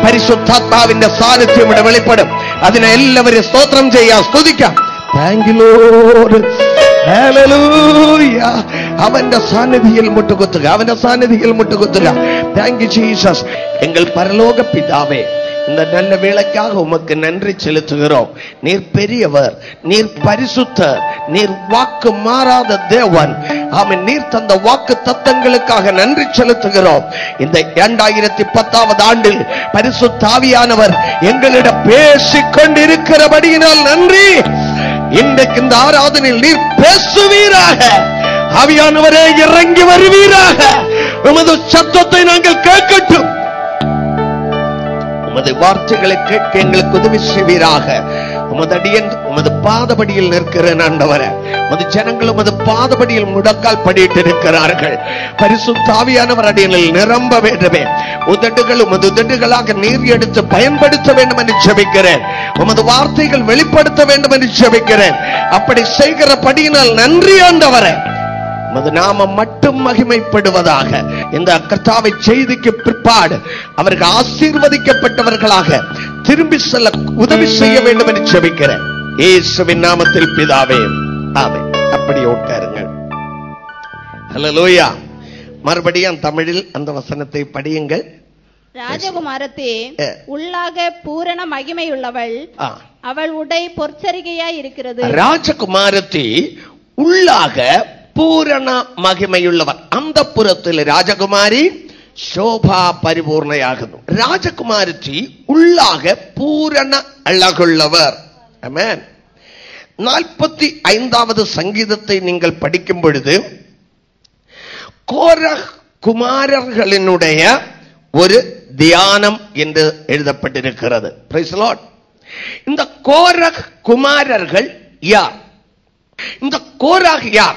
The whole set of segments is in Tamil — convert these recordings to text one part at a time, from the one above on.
പരിശുദ്ധാത്മാവിന്റെ സാന്നിധ്യം ഇവിടെ വെളിപ്പെടും. അതിനെ എല്ലാവരും സ്തോത്രം ചെയ്യാം, സ്തുതിക്കാം. Thank you lord, hallelujah. അവന്റെ സാന്നിധിയിൽ മുട്ടുകുത്തുക, അവന്റെ സാന്നിധിയിൽ മുട്ടുകുത്തുക. Thank you Jesus. எங்கள் பரலோக பிதாவே, இந்த நல்ல வேளைக்காக உமக்கு நன்றி செலுத்துகிறோம். நீர் பெரியவர், நீர் பரிசுத்தர், நீர் வாக்கு மாறாத தேவன். ஆமென். நீர் தந்த வாக்கு தத்தங்களுக்காக நன்றி செலுத்துகிறோம். இந்த 2010 ஆண்டில் பரிசுத்த ஆவியானவர் எங்களிடம் பேசிக் கொண்டிருக்கிறபடியினால் நன்றி. இன்றைக்கு இந்த ஆராதனையில் நீர் பேசுவீராக. ஆவியானவரே இறங்கி வருவீராக. உமது சத்தத்தை நாங்கள் கேட்கட்டும். உமது வார்த்தைகளை கேட்க எங்களுக்கு உதவி செய்வீராக. உமது அடியன் உமது பாதபடியில் நிற்கிறேன் ஆண்டவரே. உமது ஜனங்கள் உமது பாதபடியில் முடக்கால் படிட்டு இருக்கிறார்கள். பரிசுத்த ஆவியானவர் அடியனில் நிரம்ப வேண்டுமே. உதடுகள் உமது உதடுகளாக நீர் எடுத்து பயன்படுத்த வேண்டும் என்று ஜெபிக்கிறேன். உமது வார்த்தைகள் வெளிப்படுத்த வேண்டும் என்று ஜெபிக்கிறேன். அப்படி செய்கிறபடியினால் நன்றி ஆண்டவரே. உமது நாமம் மட்டும் மகிமைப்படுவதாக. இந்த கர்த்தாவை செய்திக்கு பிற்பாடு அவர்கள் ஆசீர்வதிக்கப்பட்டவர்களாக திரும்பி செல்ல உதவி செய்ய வேண்டும் என்று ஜெபிக்கிறேன். இயேசுவின் நாமத்தில் பிதாவே, ஆமென். அப்படியே உட்காருங்கள். ஹல்லேலூயா. மறுபடியும் தமிழில் அந்த வசனத்தை படியுங்கள். ராஜகுமாரத்தே, உள்ளாக பூரண மகிமையுள்ளவள், அவள் உடை பொற்சரிகையாய் இருக்கிறது. ராஜகுமாரத்தே, உள்ளாக பூரண மகிமையுள்ளவர். அந்த புறத்தில் ராஜகுமாரி சோபா பரிபூர்ணையாகுது. ராஜகுமாரி உள்ளாக பூரண அழகுள்ளவர். ஆமென். 45வது சங்கீதத்தை நீங்கள் படிக்கும் பொழுது கோரஹ் குமாரர்களினுடைய ஒரு தியானம் என்று எழுதப்பட்டிருக்கிறது. Praise the lord. இந்த கோரஹ் குமாரர்கள் யார்? இந்த கோரஹ் யார்?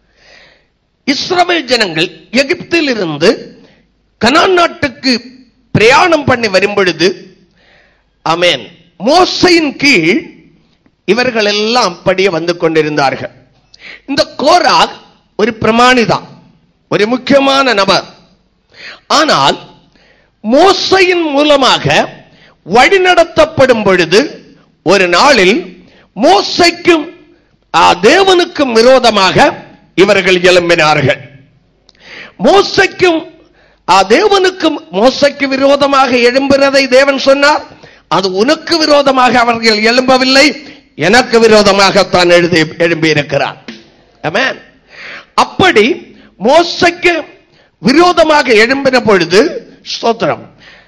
இஸ்ரவேல் ஜனங்கள் எகிப்தில் இருந்து கனான் நாட்டுக்கு பிரயாணம் பண்ணி வரும் பொழுது, ஆமென், மோசையின் கீழ் இவர்கள் எல்லாம் அப்படியே வந்து கொண்டிருந்தார்கள். இந்த கோராக் ஒரு பிரமாணிதான், ஒரு முக்கியமான நபர். ஆனால் மோசையின் மூலமாக வழிநடத்தப்படும் பொழுது ஒரு நாளில் மோசைக்கும் தேவனுக்கும் விரோதமாக இவர்கள் எழும்பினார்கள். மோசைக்கும் தேவனுக்கும் மோசைக்கு விரோதமாக எழும்புறதை தேவன் சொன்னார். அது உனக்கு விரோதமாக அவர்கள் எழும்பவில்லை, எனக்கு விரோதமாகத்தான் எழும்பி இருக்கிறார். ஆமென். அப்படி மோசைக்கு விரோதமாக எழும்பின பொழுது, ஸ்தோத்திரம்,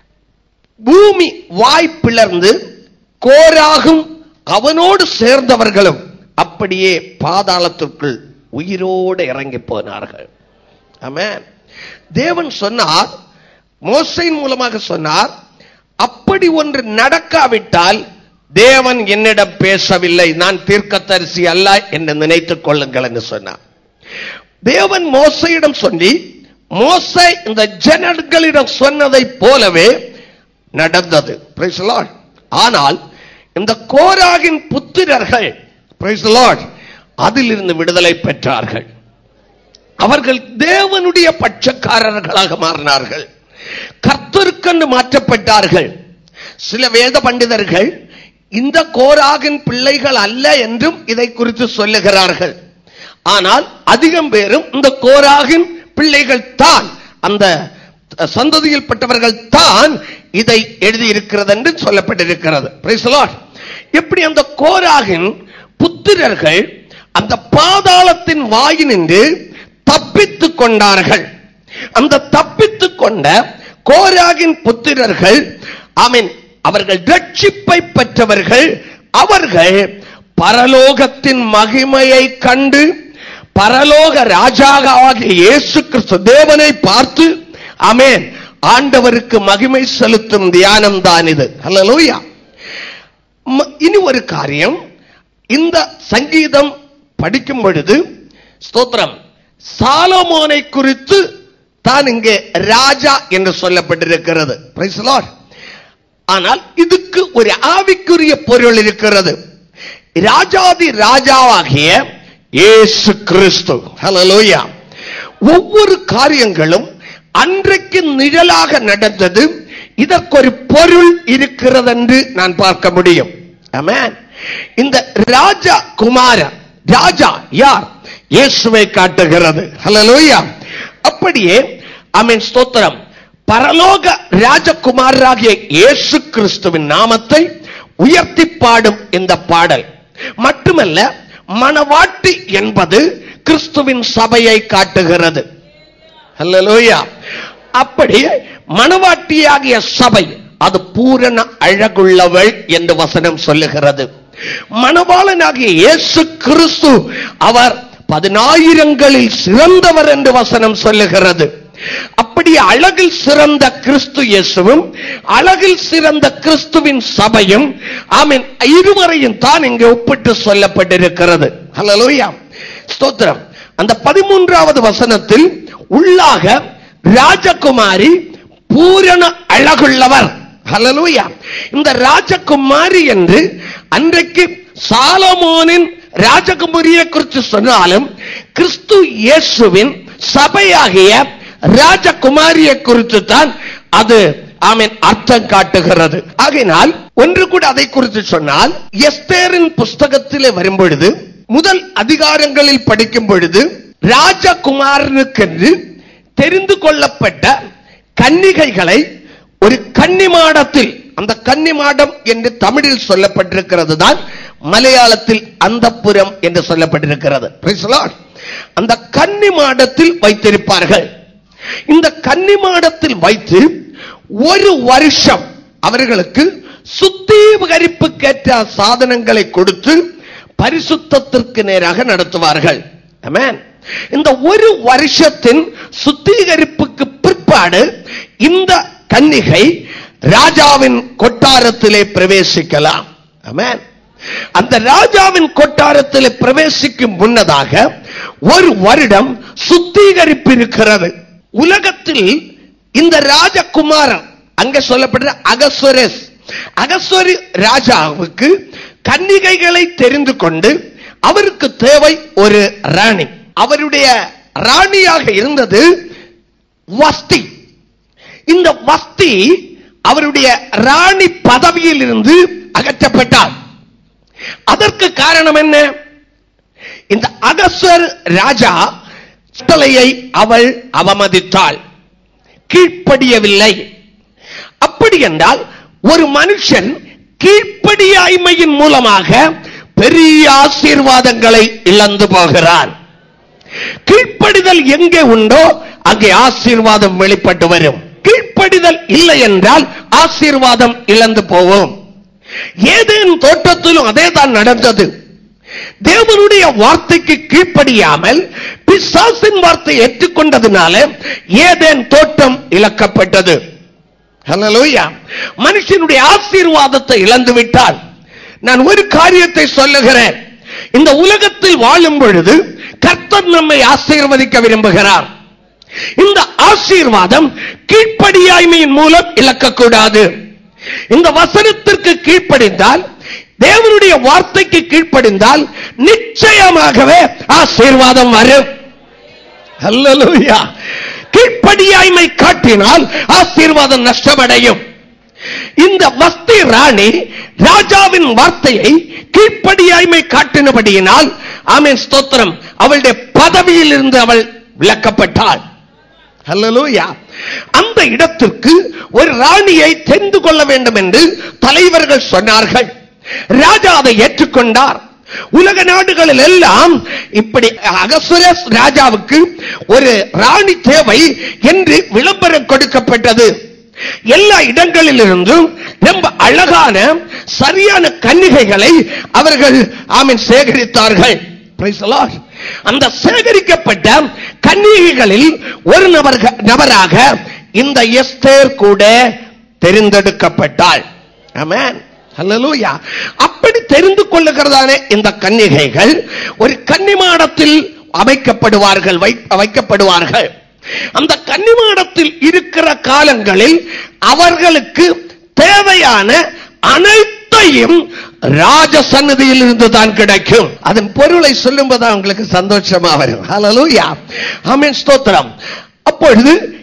பூமி வாய் பிளர்ந்து கோராகும் அவனோடு சேர்ந்தவர்களும் அப்படியே பாதாளத்திற்குள் உயிரோடு இறங்கி போனார்கள். ஆமென். தேவன் சொன்னார், மோசையின் மூலமாக சொன்னார், அப்படி ஒன்று நடக்காவிட்டால் தேவன் என்னிடம் பேசவில்லை, நான் தீர்க்கதரிசி அல்ல என்று நினைத்துக் கொள்ளுங்கள் என்று சொன்னார். தேவன் மோசையிடம் சொல்லி, மோசை இந்த ஜனங்களிடம் சொன்னதை போலவே நடந்தது. Praise the lord. ஆனால் இந்த கோராகின் புத்திரர்கள், பிரைஸ் தி லார்ட், அதிலிருந்து விடுதலை பெற்றார்கள். அவர்கள் தேவனுடைய பட்சக்காரர்களாக மாறினார்கள், கர்த்தருக்கென்று மாற்றப்பட்டார்கள். சில வேத பண்டிதர்கள் இந்த கோராகின் பிள்ளைகள் அல்ல என்றும் இதை குறித்து சொல்லுகிறார்கள். ஆனால் அதிகம் பேரும் இந்த கோராகின் பிள்ளைகள் தான், அந்த சந்ததியில் பட்டவர்கள் தான் இதை எழுதியிருக்கிறது என்று சொல்லப்பட்டிருக்கிறது. Praise the lord. எப்படி அந்த கோராகின் புத்திரர்கள் அந்த பாதாளத்தின் வாயினின்று தப்பித்துக் கொண்டார்கள். அந்த தப்பித்துக் கொண்ட கோராகின் புத்திரர்கள், ஆமென், அவர்கள் ரட்சிப்பை பெற்றவர்கள். அவர்கள் பரலோகத்தின் மகிமையை கண்டு பரலோக ராஜாவாகிய இயேசு கிறிஸ்து தேவனை பார்த்து, ஆமென், ஆண்டவருக்கு மகிமை செலுத்தும் தியானம் தான் இது. ஹல்லேலூயா. இனி ஒரு காரியம், இந்த சங்கீதம் படிக்கும் பொழுது, ஸ்தோத்திரம், சாலமோனை குறித்து தான் இங்கே ராஜா என்று சொல்லப்பட்டிருக்கிறது. Praise the lord. ஆனால் இதுக்கு ஒரு ஆவிக்குரிய பொருள் இருக்கிறது. ராஜாதி ராஜாவாகிய இயேசு கிறிஸ்து. ஹல்லேலூயா. ஒவ்வொரு காரியங்களும் அன்றைக்கு நிழலாக நடந்தது, இதற்கு ஒரு பொருள் இருக்கிறது என்று நான் பார்க்க முடியும். ஆமென். இந்த ராஜகுமாரன், ராஜா யார்? இயேசுவை காட்டுகிறது. ஹல்லேலூயா. அப்படியே ஆமென், ஸ்தோத்திரம். பரலோக ராஜகுமாரராகிய இயேசு கிறிஸ்துவின் நாமத்தை உயர்த்தி பாடும் இந்த பாடல் மட்டுமல்ல, மணவாட்டி என்பது கிறிஸ்துவின் சபையை காட்டுகிறது. ஹல்லேலூயா. அப்படி மணவாட்டியாகிய சபை அது பூரண அழகுள்ளவள் என்று வசனம் சொல்லுகிறது. மணவாளனாகிய இயேசு கிறிஸ்து அவர் 10,000களில் சிறந்தவர் என்று வசனம் சொல்லுகிறது. அப்படி அழகில் சிறந்த கிறிஸ்து இயேசுவும் அழகில் சிறந்த கிறிஸ்துவின் சபையும் ஆமென் இருவரையும் தான் இங்கே ஒப்பிட்டு சொல்லப்பட்டிருக்கிறது. ஹல்லேலூயா. ஸ்தோத்திரம். அந்த 13வது வசனத்தில் உள்ளாக ராஜகுமாரி பூரண அழகுள்ளவர். ஹல்லேலூயா. இந்த ராஜகுமாரி என்று அன்றைக்கு சாலமோனின் ராஜகுமாரியை குறித்து சொன்னாலும் கிறிஸ்து இயேசுவின் சபையாகிய ராஜகுமாரியை குறித்து தான் அது ஆமென் அர்த்தம் காட்டுகிறது. ஆகையினால் ஒன்று கூட அதை குறித்து சொன்னால், எஸ்தேரின் புஸ்தகத்திலே வரும் பொழுது முதல் அதிகாரங்களில் படிக்கும் பொழுது ராஜகுமாரனுக்கென்று தெரிந்து கொள்ளப்பட்ட கன்னிகைகளை ஒரு கன்னிமாடத்தில், அந்த கன்னிமாடம் என்று தமிழில் சொல்லப்பட்டிருக்கிறது தான் மலையாளத்தில் அந்தப்புரம் என்று சொல்லப்பட்டிருக்கிறது. அந்த கன்னிமாடத்தில் வைத்திருப்பார்கள். இந்த கன்னிமாடத்தில் வைத்து ஒரு வருஷம் அவர்களுக்கு சுத்திகரிப்புக்கேற்ற சாதனங்களை கொடுத்து பரிசுத்தத்திற்கு நேராக நடத்துவார்கள். ஆமென். இந்த ஒரு வருஷத்தின் சுத்திகரிப்புக்கு பிற்பாடு இந்த கன்னிகை ராஜாவின் கொட்டாரத்திலே பிரவேசிக்கலாம். ஆமென். அந்த ராஜாவின் கொட்டாரத்திலே பிரவேசிக்கும் முன்னதாக ஒரு வருடம் சுத்திகரிப்பு இருக்கிறது. உலகத்தில் இந்த ராஜகுமாரன் அங்கே சொல்லப்படுற அகஸ்வரு ராஜாவுக்கு கன்னிகைகளை தெரிந்து கொண்டு அவருக்கு தேவை ஒரு ராணி. அவருடைய ராணியாக இருந்தது வஸ்தி. இந்த வஸ்தி அவருடைய ராணி பதவியில் இருந்து அகற்றப்பட்டார். அதற்கு காரணம் என்ன? இந்த அகஸ்வர் ராஜா கட்டளையை அவள் அவமதித்தாள், கீழ்ப்படியவில்லை. அப்படி என்றால் ஒரு மனுஷன் கீழ்ப்படியாய்மையின் மூலமாக பெரிய ஆசீர்வாதங்களை இழந்து போகிறான். கீழ்ப்படிதல் எங்கே உண்டோ அங்கே ஆசீர்வாதம் வெளிப்பட்டு வரும். கீழ்ப்படிதல் இல்லை என்றால் ஆசீர்வாதம் இழந்து போவோம். ஏதேன் தோட்டத்திலும் அதே தான் நடந்தது. தேவனுடைய வார்த்தைக்கு கீழ்ப்படியாமல் பிசாசின் வார்த்தை ஏற்றுக்கொண்டதுனால ஏதேன் தோட்டம் இழக்கப்பட்டது. ஹல்லேலூயா. மனுஷனுடைய ஆசீர்வாதத்தை இழந்து விட்டால், நான் ஒரு காரியத்தை சொல்லுகிறேன், இந்த உலகத்தில் வாழும் பொழுது கர்த்தர் நம்மை ஆசீர்வதிக்க விரும்புகிறார். இந்த ஆசீர்வாதம் கீழ்ப்படியாய்மையின் மூலம் இழக்கக்கூடாது. இந்த வசனத்திற்கு கீழ்ப்படிந்தால், தேவனுடைய வார்த்தைக்கு கீழ்ப்படிந்தால் நிச்சயமாகவே ஆசீர்வாதம் வரும். ஹல்லேலூயா. கீழ்ப்படியாய்மை காட்டினால் ஆசீர்வாதம் நஷ்டமடையும். இந்த வஸ்தி ராணி ராஜாவின் வார்த்தையை கீழ்ப்படியாய்மை காட்டினபடியினால் ஆமென் ஸ்தோத்திரம், அவளுடைய பதவியில் இருந்து அவள் விலக்கப்பட்டாள். ஹல்லேலூயா. அந்த இடத்திற்கு ஒரு ராணியை தெரிந்து கொள்ள வேண்டும் என்று தலைவர்கள் சொன்னார்கள். ராஜா அதை ஏற்றுக்கொண்டார். உலக நாடுகளில் எல்லாம் இப்படி அகஸ்வரஸ் ராஜாவுக்கு ஒரு ராணி தேவை என்று விளம்பரம் கொடுக்கப்பட்டது. எல்லா இடங்களில் இருந்தும் ரொம்ப அழகான சரியான கன்னிகைகளை அவர்கள் ஆமென் சேகரித்தார்கள். Price the Lord. அந்த சேகரிக்கப்பட்ட கன்னிகைகளில் ஒரு நபராக இந்த எஸ்தேர் கூட தெரிந்தெடுக்கப்பட்டாள். ஆமென். ஹல்லேலூயா. அப்படி தெரிந்து கொள்ளுகிறதானே இந்த கன்னிகைகள் ஒரு கன்னிமாடத்தில் வைக்கப்படுவார்கள். அந்த கன்னிமாடத்தில் இருக்கிற காலங்களில் அவர்களுக்கு தேவையான அனைத்தையும் ராஜ சந்நிதியில் இருந்து தான் கிடைக்கும். அதன் பொருளை சொல்லும்போது உங்களுக்கு சந்தோஷமா வரும். ஹல்லேலூயா. ஆமென் ஸ்தோத்திரம். அப்பொழுது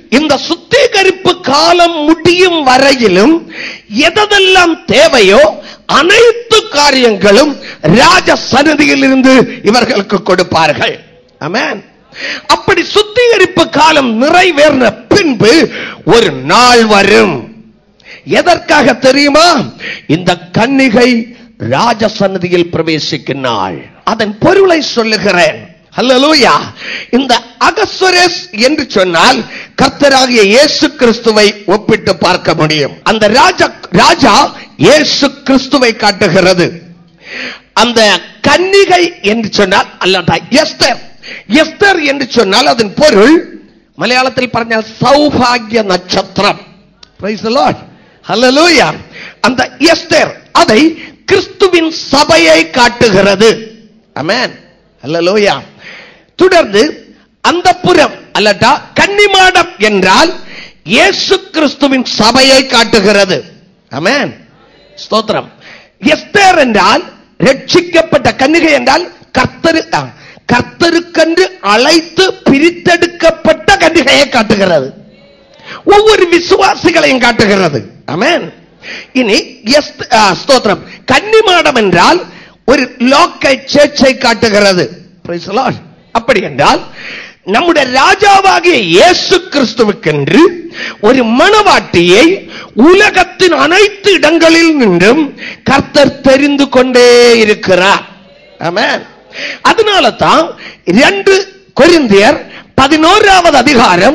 இந்த சுத்திகரிப்பு காலம் முடியும் வரையிலும் எதெல்லாம் தேவையோ அனைத்து காரியங்களும் ராஜ சந்நிதியில் இருந்து இவர்களுக்கு கொடுப்பார்கள். ஆமென். அப்படி சுத்திகரிப்பு காலம் நிறைவேறின பின்பு ஒரு நாள் வரும். எதற்காக தெரியுமா? இந்த கன்னிகை ராஜ சந்நிதியில் பிரவேசிக்கும் நாள். அதன் பொருளை சொல்லுகிறேன். ஹல்லேலூயா. இந்த அகஸ்வரேஸ் என்று சொன்னால் கர்த்தராகிய இயேசு கிறிஸ்துவை ஒப்பிட்டு பார்க்க முடியும். அந்த ராஜா இயேசு கிறிஸ்துவை காட்டுகிறது. அந்த கன்னிகை என்று சொன்னால் அல்ல எஸ்தர். எஸ்தர் என்று சொன்னால் அதன் பொருள் மலையாளத்தில் പറഞ്ഞാൽ சௌபாகிய நட்சத்திரம். Praise the lord. ஹல்லேலூயா. அந்த எஸ்தர் அதை கிறிஸ்துவின் சபையை காட்டுகிறது. ஆமென். ஹல்லேலூயா. தொடர்ந்து அந்தப்புறம் அல்லட்டா கன்னிமாடம் என்றால் இயேசு கிறிஸ்துவின் சபையை காட்டுகிறது. ஆமென். ஸ்தோத்திரம். எஸ்தர் என்றால் ரட்சிக்கப்பட்ட, கன்னிகை என்றால் கர்த்தருக்கென்று அழைத்து பிரித்தெடுக்கப்பட்ட கன்னிகையை காட்டுகிறது. ஒவ்வொரு விசுவாசிகளையும் காட்டுகிறது. ஆமென். இனி ஸ்தோத்திரம். கன்னிமாடம் என்றால் ஒரு லோக்கல் சர்ச்சை காட்டுகிறது. Praise the lord. அப்படி என்றால் நம்முடைய ராஜாவாகிய இயேசு கிறிஸ்துவுக்கென்று ஒரு மணவாட்டியை உலகத்தின் அனைத்து இடங்களில் நின்றும் கர்த்தர் தெரிந்து கொண்டே இருக்கிறார். ஆமென். அதனால தான் 2 கொரிந்தியர் 11வது அதிகாரம்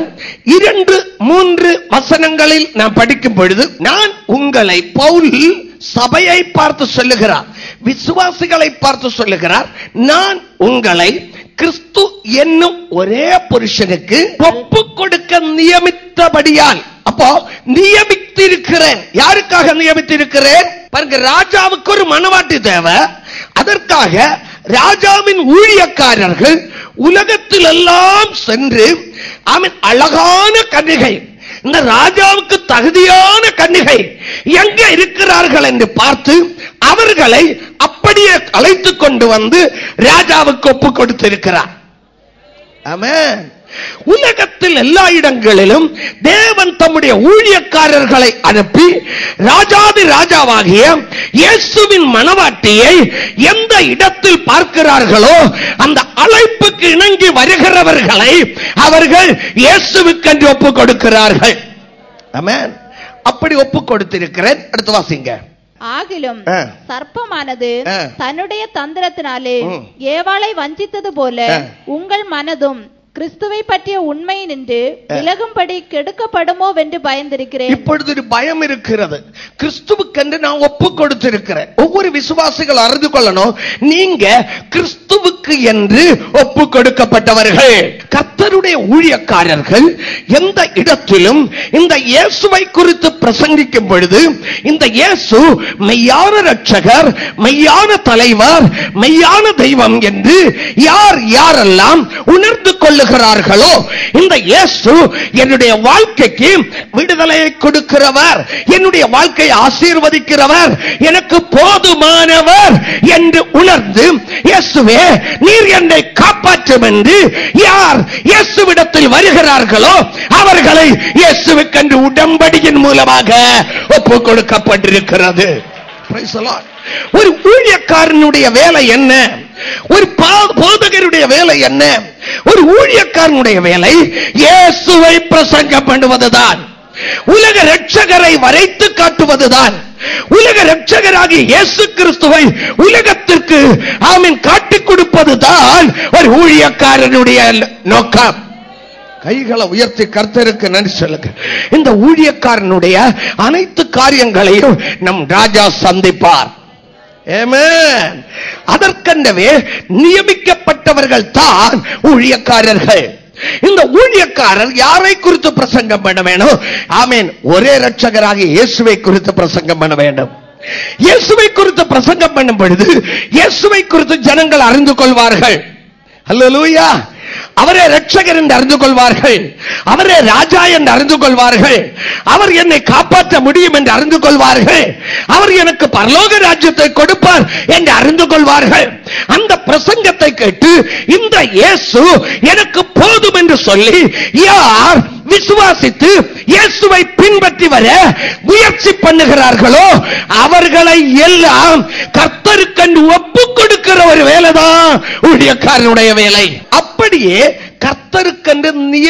2-3 வசனங்களில் நாம் படிக்கும் பொழுது, நான் உங்களை, பவுல் சபையை பார்த்து சொல்லுகிறார், விசுவாசிகளை பார்த்து சொல்லுகிறார், நான் உங்களை கிறிஸ்து என்னும் ஒரே புருஷனுக்கு ஒப்பு கொடுக்க நியமித்தபடியால். அப்போ நியமித்திருக்கிறேன். யாருக்காக நியமித்திருக்கிறேன்? பாருங்க, ராஜாவுக்கு ஒரு மணவாட்டி தேவை. அதற்காக ராஜாவின் ஊழியக்காரர்கள் உலகத்தில் எல்லாம் சென்று அழகான கன்னிகை, இந்த ராஜாவுக்கு தகுதியான கன்னிகை எங்க இருக்கிறார்கள் என்று பார்த்து அவர்களை அப்படியே அழைத்துக் கொண்டு வந்து ராஜாவுக்கு ஒப்பு கொடுத்திருக்கிறார். ஆமென். உலகத்தில் எல்லா இடங்களிலும் தேவன் தம்முடைய ஊழியக்காரர்களை அனுப்பி ராஜாதி ராஜாவாகிய இயேசுவின் மணவாட்டியை எந்த இடத்தில் பார்க்கிறார்களோ அந்த அழைப்புக்கு இணங்கி வருகிறவர்களை அவர்கள் இயேசுவுக்கென்று ஒப்பு கொடுக்கிறார்கள். ஆமென். அப்படி ஒப்பு கொடுத்திருக்கிறேன். அடுத்து வாசிங்க. ஆகிலும் சர்ப்பமானது தன்னுடைய தந்திரத்தினாலே ஏவாளை வஞ்சித்தது போல உங்கள் மனதும் கிறிஸ்துவை பற்றிய உண்மை நின்று விலகும்படி கெடுக்கப்படுமோ என்று பயந்திருக்கிறேன். இப்பொழுது ஒரு பயம் இருக்கிறது. கிறிஸ்துவுக்கென்று நான் ஒப்பு கொடுத்திருக்கிறேன். ஒவ்வொரு விசுவாசிகள் அறிந்து கொள்ளணும், நீங்க கிறிஸ்துவுக்கு என்று ஒப்பு கொடுக்கப்பட்டவர்கள். கர்த்தருடைய ஊழியக்காரர்கள் எந்த இடத்திலும் இந்த இயேசுவை குறித்து பிரசங்கிக்கும் பொழுது இந்த இயேசு மெய்யான ரட்சகர், மெய்யான தலைவர், மெய்யான தெய்வம் என்று யார் யாரெல்லாம் உணர்ந்து கொள்ளுகிறார்களோ, இந்த இயேசு என்னுடைய வாழ்க்கைக்கு விடுதலையை கொடுக்கிறவர், என்னுடைய வாழ்க்கையை ஆசீர்வதிக்கிறவர், எனக்கு போதுமானவர் என்று உணர்ந்து இயேசுவே நீர் என்னை காப்பாற்றும் என்று யார் இயேசுவிடத்தில் வருகிறார்களோ அவர்களை இயேசுவுக்கென்று உடன்படியின் மூலமாக ஒப்பு கொடுக்கப்பட்டிருக்கிறது. ஒரு ஊழியக்காரனுடைய வேலை என்ன? ஒரு போதகருடைய வேலை என்ன? ஒரு ஊழியக்காரனுடைய வேலை இயேசுவை பிரசங்கம் பண்ணுவதுதான், உலக ரட்சகரை வரைத்து காட்டுவதுதான், உலக ரட்சகராகிய இயேசு கிறிஸ்துவை உலகத்திற்கு ஆமென் காட்டிக் கொடுப்பதுதான் ஒரு ஊழியக்காரனுடைய நோக்கம். கைகளை உயர்த்தி கர்த்தருக்கு நன்றி சொல்லுங்க. இந்த ஊழியக்காரனுடைய அனைத்து காரியங்களையும் நம் ராஜா சந்திப்பார். ஆமென். அதற்கென்றவே நியமிக்கப்பட்டவர்கள் தான் ஊழியக்காரர்கள். இந்த ஊழியக்காரர் யாரை குறித்து பிரசங்கம் பண்ண வேண்டும்? ஆமென். ஒரே ரட்சகராகிய இயேசுவை குறித்து பிரசங்கம் பண்ண வேண்டும். இயேசுவை குறித்து பிரசங்கம் பண்ணும் பொழுது இயேசுவை குறித்து ஜனங்கள் அறிந்து கொள்வார்கள். ஹல்லேலூயா. அவரே ரட்சகர் என்று அறிந்து கொள்வார்கள், அவரே ராஜா என்று அறிந்து கொள்வார்கள், அவர் என்னை காப்பாற்ற முடியும் என்று அறிந்து கொள்வார்கள், அவர் எனக்கு பரலோக ராஜ்யத்தை கொடுப்பார் என்று அறிந்து கொள்வார்கள். அந்த பிரசங்கத்தை கேட்டு இந்த இயேசு எனக்கு போதும் என்று சொல்லி யார் விசுவாசித்து இயேசுவை பின்பற்றி வர முயற்சி பண்ணுகிறார்களோ அவர்களை எல்லாம் கர்த்தருக்கென்று ஒப்புக் கொடுக்கிற ஒரு வேலைதான் ஊழியக்காரனுடைய வேலை. அப்படியே கர்த்தருக்கென்று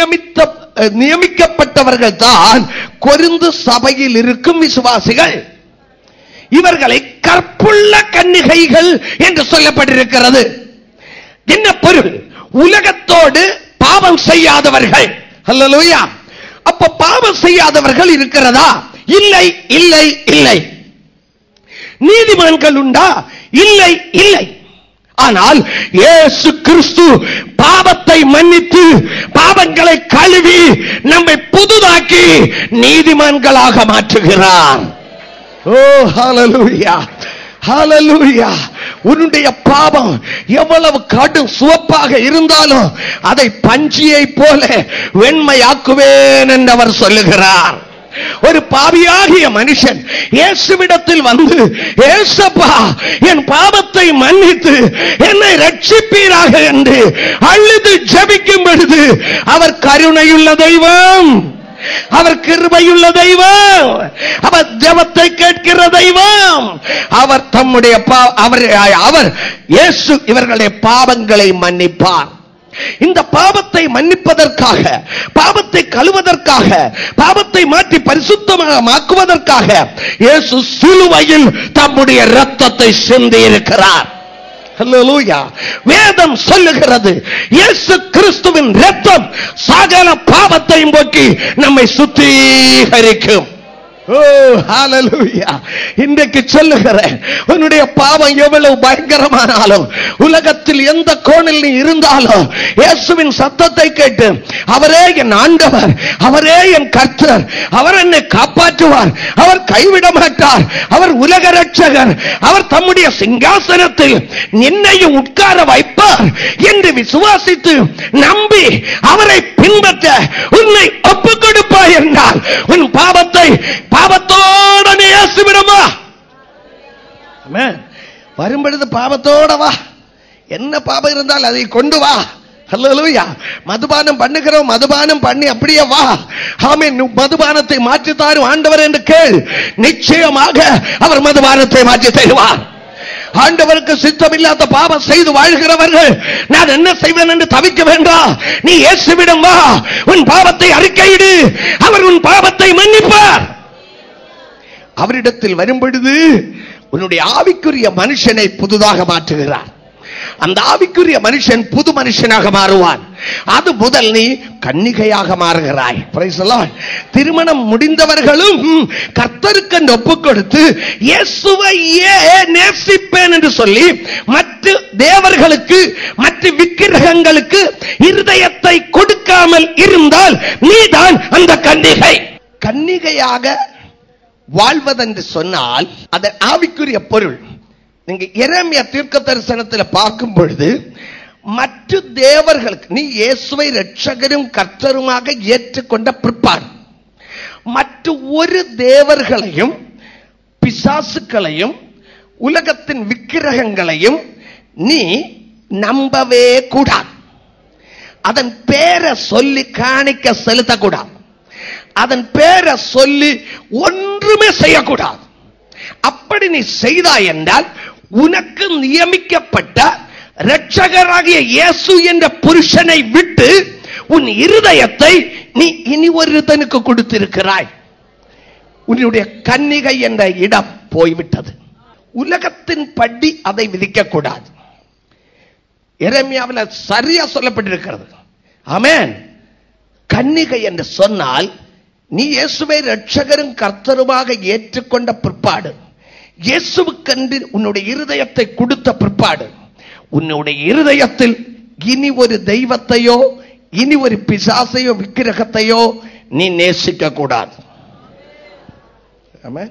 நியமிக்கப்பட்டவர்கள் தான் கொரிந்து சபையில் இருக்கும் விசுவாசிகள். இவர்களை கற்புள்ள கன்னிகைகள் என்று சொல்லப்பட்டிருக்கிறது. என்ன பொருள்? உலகத்தோடு பாவம் செய்யாதவர்கள். ஹல்லேலூயா. அப்ப பாவம் செய்யாதவர்கள் இருக்கிறதா? இல்லை, இல்லை, இல்லை. நீதிமான்கள் உண்டா? இல்லை, இல்லை. ஆனால் இயேசு கிறிஸ்து பாவத்தை மன்னித்து பாவங்களை கழுவி நம்மை புதுதாக்கி நீதிமான்களாக மாற்றுகிறார். ஓ ஹல்லேலூயா, ஹல்லேலூயா. உன்னுடைய பாவம் எவ்வளவு கடும் சிவப்பாக இருந்தாலும் அதை பஞ்சியை போல வெண்மையாக்குவேன் என்று அவர் சொல்லுகிறார். ஒரு பாவியாகிய மனுஷன் இயேசுவிடத்தில் வந்து, இயேசப்பா என் பாவத்தை மன்னித்து என்னை ரட்சிப்பீராக என்று அழுது ஜெபிக்கும் பொழுது அவர் கருணையுள்ள தெய்வம், அவர் கிருபையுள்ள தெய்வம், அவர் ஜெபத்தை கேட்கிற தெய்வம். அவர் தம்முடைய அவர் இயேசு இவர்களுடைய பாவங்களை மன்னிப்பார். இந்த பாவத்தை மன்னிப்பதற்காக, பாவத்தை கழுவதற்காக, பாவத்தை மாற்றி பரிசுத்தமாக்குவதற்காக இயேசு சிலுவையில் தம்முடைய இரத்தத்தை சிந்தி இருக்கிறார். ஹல்லேலூயா. வேதம் சொல்லுகிறது இயேசு கிறிஸ்துவின் இரத்தம் சகல பாவத்தையும் போக்கி நம்மை சுத்திகரிக்கும். ஓ ஹல்லேலூயா. இன்றைக்கு சொல்லுகிறேன், உன்னுடைய பாவம் எவ்வளவு பயங்கரமானாலும், உலகத்தில் எந்த கோணில் நீ இருந்தாலும், இயேசுவின் சத்தத்தை கேட்டு அவரே என் ஆண்டவர், அவரே என் கர்த்தர், அவர் என்னை காப்பாற்றுவார், அவர் கைவிட மாட்டார், அவர் உலக ரட்சகர், அவர் தம்முடைய சிங்காசனத்தில் என்னையும் உட்கார வைப்பார் என்று விசுவாசித்து நம்பி அவரை பின்பற்ற உன்னை ஒப்புக் கொடுப்பாய் என்றால் உன் பாவத்தை பாவத்தோட இயேசுவிடமா வரும்பொழுது பாவத்தோட வா. என்ன பாவம் இருந்தால் அதை கொண்டு வா. ஹல்லேலூயா. மதுபானம் பண்ணுகிறோம், மதுபானம் பண்ணி அப்படியே வா. ஆமென். மதுபானத்தை மாற்றி தாரும் ஆண்டவர் என்று கேள், நிச்சயமாக அவர் மதுபானத்தை மாற்றி தருவார். ஆண்டவருக்கு சித்தமில்லாத பாவம் செய்து வாழ்கிறவர்கள் நான் என்ன செய்வேன் என்று தவிக்க வேண்டாம். நீ இயேசுவிடம் வா, உன் பாவத்தை அறிக்கையிடு, அவர் உன் பாவத்தை மன்னிப்பார். அவரிடத்தில் வரும்பொழுது உன்னுடைய ஆவிக்குரிய மனுஷனை புதுதாக மாற்றுகிறார். அந்த ஆவிக்குரிய மனுஷன் புது மனுஷனாக மாறுவான். அது முதல் நீ கன்னிகையாக மாறுகிறாய். Price the Lord. திருமணம் முடிந்தவர்களும் கர்த்தருக்கு ஒப்புக் கொடுத்து இயேசுவையே நேசிப்பேன் என்று சொல்லி மற்ற தேவர்களுக்கு, மற்ற விக்கிரகங்களுக்கு இருதயத்தை கொடுக்காமல் இருந்தால் நீதான் அந்த கன்னிகை. கன்னிகையாக வாழ்வதென்று சொன்னால் அதன் ஆவிக்குரிய பொருள் நீங்க எரேமியா தீர்க்க தரிசனத்தில் பார்க்கும் பொழுது, மற்ற தேவர்களுக்கு நீ இயேசுவை இரட்சகரும் கர்த்தருமாக ஏற்றுக்கொண்ட பிற்பாடு மற்ற ஒரு தேவர்களையும் பிசாசுக்களையும் உலகத்தின் விக்கிரகங்களையும் நீ நம்பவே கூடாது. அதன் பேரை சொல்லி காணிக்க செலுத்தக்கூடாது. அதன் பேரை சொல்லி ஒன்றுமே செய்யக்கூடாது. அப்படி நீ செய்தாய் என்றால் உனக்கு நியமிக்கப்பட்ட இரட்சகராகிய இயேசு என்ற புருஷனை விட்டு உன் இருதயத்தை நீ இனி ஒருத்தனுக்கு கொடுத்திருக்கிறாய். உன்னுடைய கன்னிகை என்ற இடம் போய்விட்டது. உலகத்தின் படி அதை விதிக்க கூடாது. எரேமியாவில் சரியா சொல்லப்பட்டிருக்கிறது. ஆமென். கன்னிகை என்று சொன்னால் நீ இயேசுவை இரட்சகரும் கர்த்தருமாக ஏற்றுக்கொண்ட பிற்பாடு, இயேசுவுக்கென்று உன்னுடைய இருதயத்தை கொடுத்த பிற்பாடு, உன்னுடைய இருதயத்தில் இனி ஒரு தெய்வத்தையோ இனி ஒரு பிசாசையோ விக்கிரகத்தையோ நீ நேசிக்க கூடாது. ஆமென்,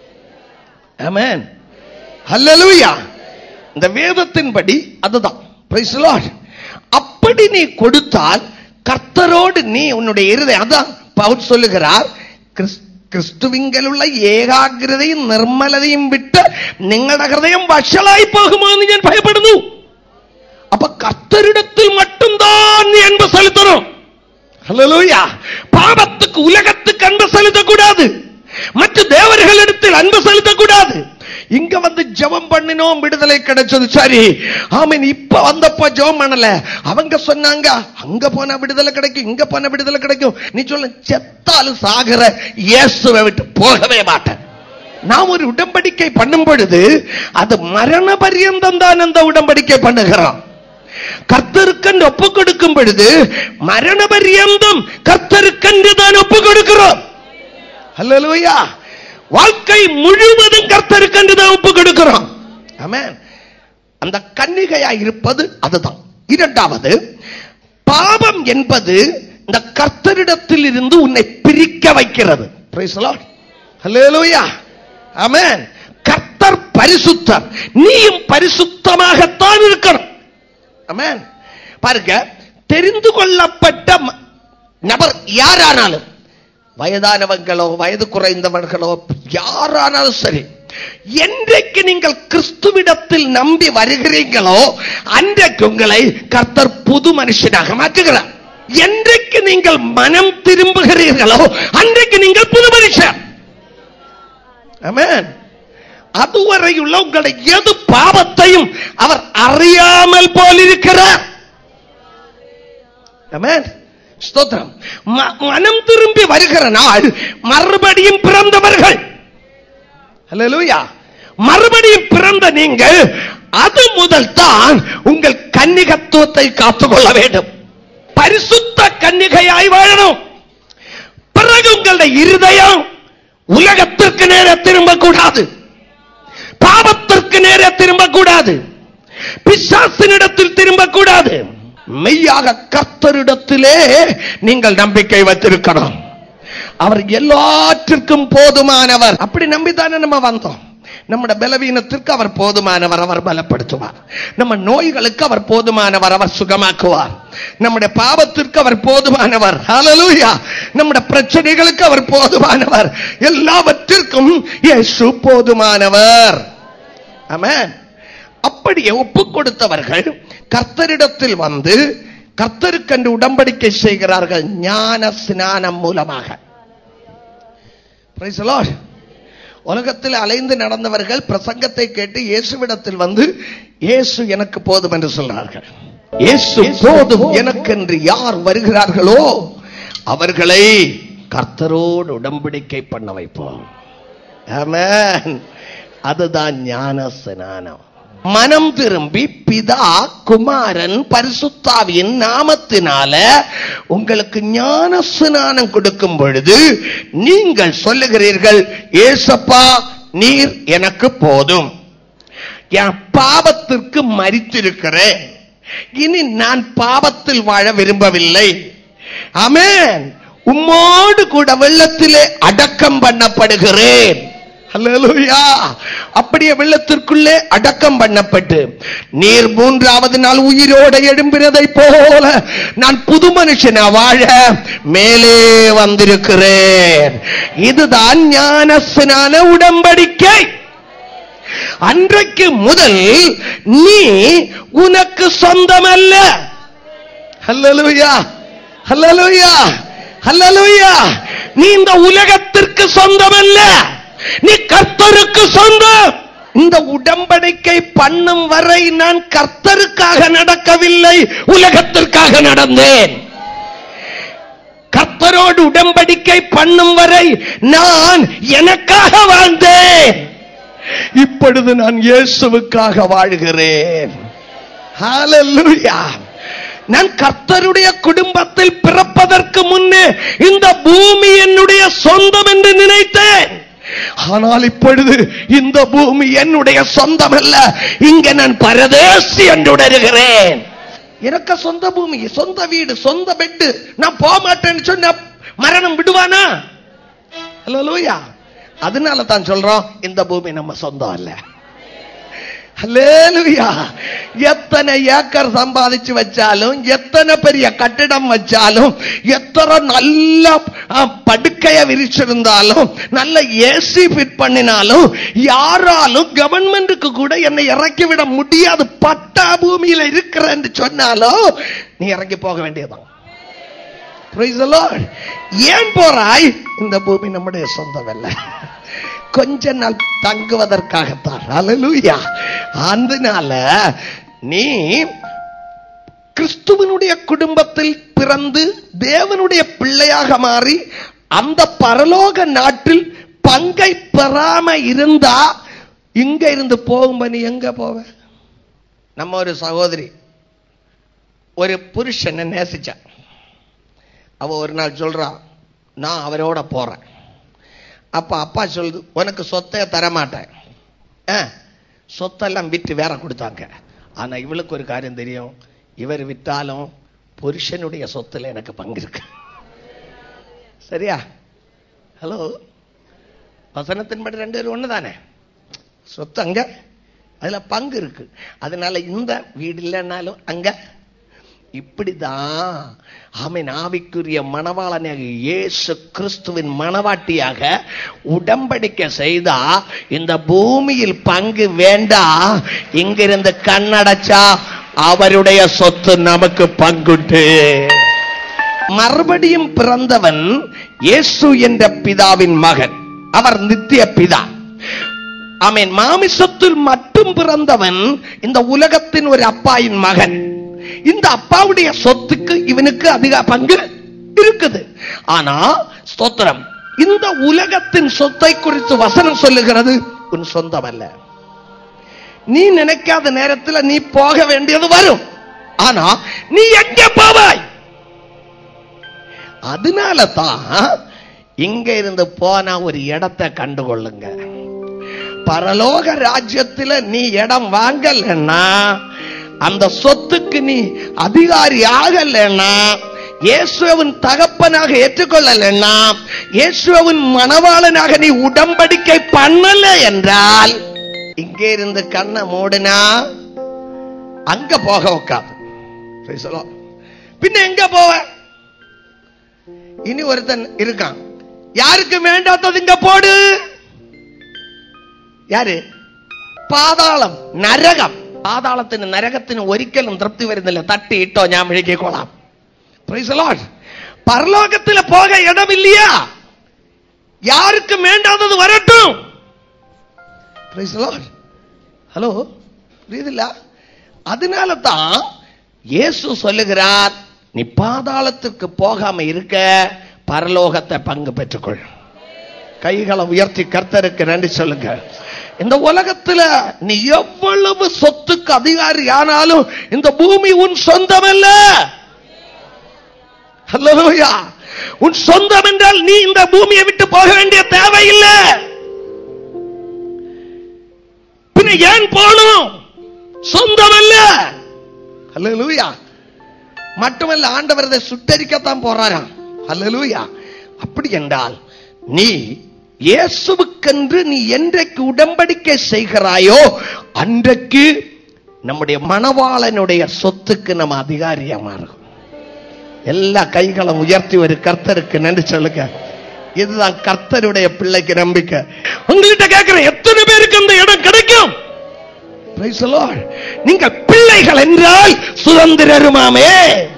ஆமென், ஹல்லேலூயா. இந்த வேதத்தின்படி அதுதான். Praise the lord. அப்படி நீ கொடுத்தால் கர்த்தரோடு நீ உன்னுடைய இருதயம், அதான் பவுல் சொல்லுகிறார், ക്രിസ്തുവിങ്കൽ ഉള്ള ഏകാഗ്രതയും നിർമ്മലതയും വിട്ട് നിങ്ങളുടെ ഹൃദയം വഷളായി പോകുമോ എന്ന് ഞാൻ ഭയപ്പെടുന്നു. അപ്പൊ കർത്തരിടത്തിൽ மட்டும்தான் நீ அன்பு செலுத்தணும். ஹல்லேலூயா. பாவத்துக்கு உலகத்துக்கு அன்பு செலுத்தக்கூடாது, மற்ற தேவர்களிடத்தில் அன்பு செலுத்தக்கூடாது. இங்க வந்து ஜெபம் பண்ணினோம், விடுதலை கிடைச்சது, சரி. ஆமென். இப்ப வந்தப்ப ஜெபம் பண்ணல, அவங்க சொன்னாங்க அங்க போனா விடுதலை கிடைக்கும், இங்க போனா விடுதலை கிடைக்கும். நீ சொல்ல, செத்தாலும் சாகிற இயேசுவை விட்டு போகவே மாட்டேன். நாம் ஒரு உடன்படிக்கை பண்ணும் பொழுது அது மரண பரியந்தம் தான் அந்த உடன்படிக்கை பண்ணுகிறோம். கர்த்தருக்கென்று ஒப்பு கொடுக்கும் பொழுது மரண பரியந்தம் கர்த்தருக்கென்று தான் ஒப்பு கொடுக்கிறோம். ஹல்லேலூயா. வாழ்க்கை முழுவதும் கர்த்தருக்கென்று தான் ஒப்பு கொடுக்கிறோம். ஆமென். அந்த கன்னிகையாய் இருப்பது அதுதான். இரண்டாவது, பாவம் என்பது இந்த கர்த்தரிடத்தில் இருந்து உன்னை பிரிக்க வைக்கிறது. Praise the lord. Hallelujah. Amen. கர்த்தர் பரிசுத்தர், நீயும் பரிசுத்தமாகத்தான் இருக்கணும். ஆமென். பாருங்க, தெரிந்து கொள்ளப்பட்ட நபர் யாரானாலும், வயதானவங்களோ வயது குறைந்தவர்களோ யாரானாலும் சரி, என்றைக்கு நீங்கள் கிறிஸ்துவிடத்தில் நம்பி வருகிறீங்களோ அன்றைக்கு உங்களை கர்த்தர் புது மனுஷனாக மாற்றுகிறார். என்றைக்கு நீங்கள் மனம் திரும்புகிறீர்களோ அன்றைக்கு நீங்கள் புது மனுஷன். ஆமென். அதுவரையுள்ள உங்களுடைய எது பாவத்தையும் அவர் அறியாமல் போலிருக்கிறார். ஆமென். ஸ்தோத்திரம். மனம் திரும்பி வருகிற நாள் மறுபடியும் பிறந்தவர்கள். ஹல்லேலூயா. மறுபடியும் பிறந்த நீங்கள் அது முதல் தான் உங்கள் கன்னிகத்துவத்தை காத்துக்கொள்ள வேண்டும். பரிசுத்த கன்னிகையாய் வாழணும். பிறகு உங்களுடைய இருதயம் உலகத்திற்கு நேரே திரும்பக்கூடாது, பாவத்திற்கு நேரே திரும்பக்கூடாது, பிசாசினிடத்தில் திரும்பக்கூடாது. மெய்யாக கர்த்தரிடத்திலே நீங்கள் நம்பிக்கை வைத்திருக்கணும். அவர் எல்லாற்றிற்கும் போதுமானவர். அப்படி நம்பித்தானே நம்ம வந்தோம். நம்முடைய பலவீனத்திற்கு அவர் போதுமானவர், அவர் பலப்படுத்துவார். நம்ம நோய்களுக்கு அவர் போதுமானவர், அவர் சுகமாக்குவார். நம்முடைய பாவத்திற்கு அவர் போதுமானவர். ஹல்லேலூயா. நம்முடைய பிரச்சனைகளுக்கு அவர் போதுமானவர். எல்லாவற்றிற்கும் இயேசு போதுமானவர். ஆமென். அப்படியே ஒப்பு கொடுத்தவர்கள் கர்த்தரிடத்தில் வந்து கர்த்தருக்கென்று உடன்படிக்கை செய்கிறார்கள் ஞான ஸ்நானம் மூலமாக. Praise the lord. உலகத்தில் அலைந்து நடந்தவர்கள் பிரசங்கத்தை கேட்டு இயேசுவிடத்தில் வந்து இயேசு எனக்கு போதும் என்று சொல்றார்கள். இயேசு போதும் எனக்கென்று யார் வருகிறார்களோ அவர்களை கர்த்தரோடு உடன்படிக்கை பண்ண வைப்போம். ஆமென். அதுதான் ஞான ஸ்நானம். மனம் திரும்பி பிதா குமாரன் பரிசுத்தாவியின் நாமத்தினால உங்களுக்கு ஞான ஸ்நானம் கொடுக்கும் பொழுது நீங்கள் சொல்லுகிறீர்கள், ஏசப்பா நீர் எனக்கு போதும், என் பாவத்திற்கு மரித்திருக்கிறேன், இனி நான் பாவத்தில் வாழ விரும்பவில்லை. ஆமென். உம்மோடு கூட வெள்ளத்திலே அடக்கம் பண்ணப்படுகிறேன். ஹல்லேலூயா. அப்படியே வெள்ளத்திற்குள்ளே அடக்கம் பண்ணப்பட்டு நீர் மூன்றாவது நாள் உயிரோடு எழும்பினதை போல நான் புது மனுஷனா வாழ மேலே வந்திருக்கிறேன். இதுதான் ஞான ஸ்நான உடன்படிக்கை. அன்றைக்கு முதல் நீ உனக்கு சொந்தமல்ல. ஹல்லேலூயா. ஹல்லேலூயா. ஹல்லேலூயா. நீ இந்த உலகத்திற்கு சொந்தமல்ல, நீ கர்த்தருக்கு சொந்தம். இந்த உடன்படிக்கை பண்ணும் வரை நான் கர்த்தருக்காக நடக்கவில்லை, உலகத்திற்காக நடந்தேன். கர்த்தரோடு உடன்படிக்கை பண்ணும் வரை நான் எனக்காக வாழ்ந்தேன். இப்பொழுது நான் இயேசுவுக்காக வாழ்கிறேன். ஹல்லேலூயா. நான் கர்த்தருடைய குடும்பத்தில் பிறப்பதற்கு முன்னே இந்த பூமி என்னுடைய சொந்தம் என்று நினைத்தேன். ஆனால் இப்பொழுது இந்த பூமி என்னுடைய சொந்தம் அல்ல, இங்க நான் பரதேசி என்று உணர்கிறேன். எனக்கு சொந்த பூமி, சொந்த வீடு, சொந்த பெட்டு, நான் போக மாட்டேன்னு சொன்ன மரணம் விடுவானா? ஹல்லேலூயா. அதனால தான் சொல்றோம், இந்த பூமி நம்ம சொந்தம் அல்ல. ஹல்லேலூயா. எத்தனை ஏக்கர் சம்பாதிச்சு வச்சாலும், எத்தனை பெரிய கட்டிடம் வச்சாலும், எத்தனை நல்ல படுக்கைய விரிச்சிருந்தாலும், நல்ல ஏசி ஃபிட் பண்ணினாலும், யாராலும் கவர்மெண்ட்டுக்கு கூட என்னை இறக்கி விட முடியாது, பட்டா பூமியில இருக்கிறேன்னு சொன்னாலும் நீ இறங்கி போக வேண்டியதான். Praise the Lord. ஏன் போறாய்? இந்த பூமி நம்முடைய சொந்தம் அல்ல, கொஞ்ச நாள் தங்குவதற்காகத்தான். ஹல்லேலூயா. அதனால நீ கிறிஸ்துவனுடைய குடும்பத்தில் பிறந்து தேவனுடைய பிள்ளையாக மாறி அந்த பரலோக நாட்டில் பங்கை பெறாம இருந்தா இங்க இருந்து போகும்போது நீ எங்க போவ? நம்ம ஒரு சகோதரி ஒரு புருஷனை நேசிச்சா. அவ ஒரு நாள் சொல்றா, நான் அவரோட போறேன். அப்ப அப்பா சொல்லுது, உனக்கு சொத்தை தரமாட்டேன். சொத்தெல்லாம் விட்டு வேற கொடுத்தாங்க. ஆனா இவளுக்கு ஒரு காரியம் தெரியும், இவர் விட்டாலும் புருஷனுடைய சொத்துல எனக்கு பங்கு இருக்கு. சரியா? ஹலோ, வசனத்தின்படி ரெண்டு பேரும் ஒண்ணுதானே, சொத்து அங்க, அதுல பங்கு இருக்கு. அதனால இந்த வீடு இல்லைன்னாலும் அங்க. இப்படிதான் ஆமென் ஆவிக்குரிய மணவாளனாக இயேசு கிறிஸ்துவின் மணவாட்டியாக உடன்படிக்கை செய்தா இந்த பூமியில் பங்கு வேண்டாம், இங்கிருந்து கண்ணடைச்சா அவருடைய சொத்து நமக்கு பங்குண்டு. மறுபடியும் பிறந்தவன் இயேசு என்ற பிதாவின் மகன், அவர் நித்திய பிதா. ஆமென். மாமிசத்தில் மட்டும் பிறந்தவன் இந்த உலகத்தின் ஒரு அப்பாயின் மகன். இந்த அப்பாவுடைய சொத்துக்கு இவனுக்கு அதிக பங்கு இருக்குது. ஆனா ஸ்தோத்திரம், இந்த உலகத்தின் சொத்தை குறித்து வசனம் சொல்லுகிறது உன் சொந்தம் அல்ல. நீ நினைக்காத நேரத்தில் நீ போக வேண்டியது வரும். ஆனா நீ எங்க போவாய்? அதனால தான் இங்க இருந்து போனா ஒரு இடத்தை கண்டுகொள்ளுங்க. பரலோக ராஜ்யத்தில் நீ இடம் வாங்கலன்னா, அந்த சொத்துக்கு நீ அதிகாரி ஆகலன்னா, இயேசுவின் தகப்பனாக ஏற்றுக்கொள்ளலன்னா, இயேசுவின் மணவாளனாக நீ உடன்படிக்கை பண்ணல என்றால், இங்கே இருந்து கண்ணை மூடினா அங்க போக உட்காது. பின்ன எங்க போவ? இனி ஒருத்தன் இருக்கான், யாருக்கு வேண்டாத்தது இங்க போடு. யாரு? പാതാളം, നരകം. പാതാളത്തിന് നരകത്തിന് ഒരിക്കലും തൃപ്തി വരുന്നില്ല. തട്ടിയിട്ടോ ഞാൻ വിഴുകിക്കോളാം. Praise the lord. പരലോകത്തിലെ പോക ഇടമില്ല, யாருக்கும் வேண்டாதது வரட்டும். Praise the lord. ஹலோ, புரியுதுல்ல? அதனால தான் இயேசு சொல்லுகிறார், நீ பாதாளத்துக்கு போகாம இருக்க பரலோகத்தை பங்கு பெற்றுக்கொள். கைகளை உயர்த்தி கர்த்தருக்கு நன்றி சொல்லுங்க. இந்த உலகத்துல நீ எவ்வளவு சொத்துக்கு அதிகாரி ஆனாலும் இந்த பூமி உன் சொந்தம் அல்ல. ஹல்லேலூயா. உன் சொந்தம் என்றால் நீ இந்த பூமியை விட்டு போக வேண்டிய தேவையில்லை. பின்ன ஏன் போகணும்? சொந்தம் அல்ல. ஹல்லேலூயா. மட்டுமல்ல, ஆண்டவர் இதை சுட்டரிக்கத்தான் போறாராம். ஹல்லேலூயா. அப்படி என்றால் நீ இயேசுவுக்கென்று நீ என்றைக்கு உடன்படிக்கை செய்கிறாயோ அன்றைக்கு நம்முடைய மணவாளனுடைய சொத்துக்கு நம்ம அதிகாரியா மாறும். எல்லா கைகளும் உயர்த்தி ஒரு கர்த்தருக்கு நன்றி சொல்லுங்க. இதுதான் கர்த்தருடைய பிள்ளைக்கு நம்பிக்கை. உங்கள்கிட்ட கேட்கிறேன், எத்தனை பேருக்கு அந்த இடம் கிடைக்கும்? Praise the lord. நீங்கள் பிள்ளைகள் என்றால் சுதந்திரருமாமே.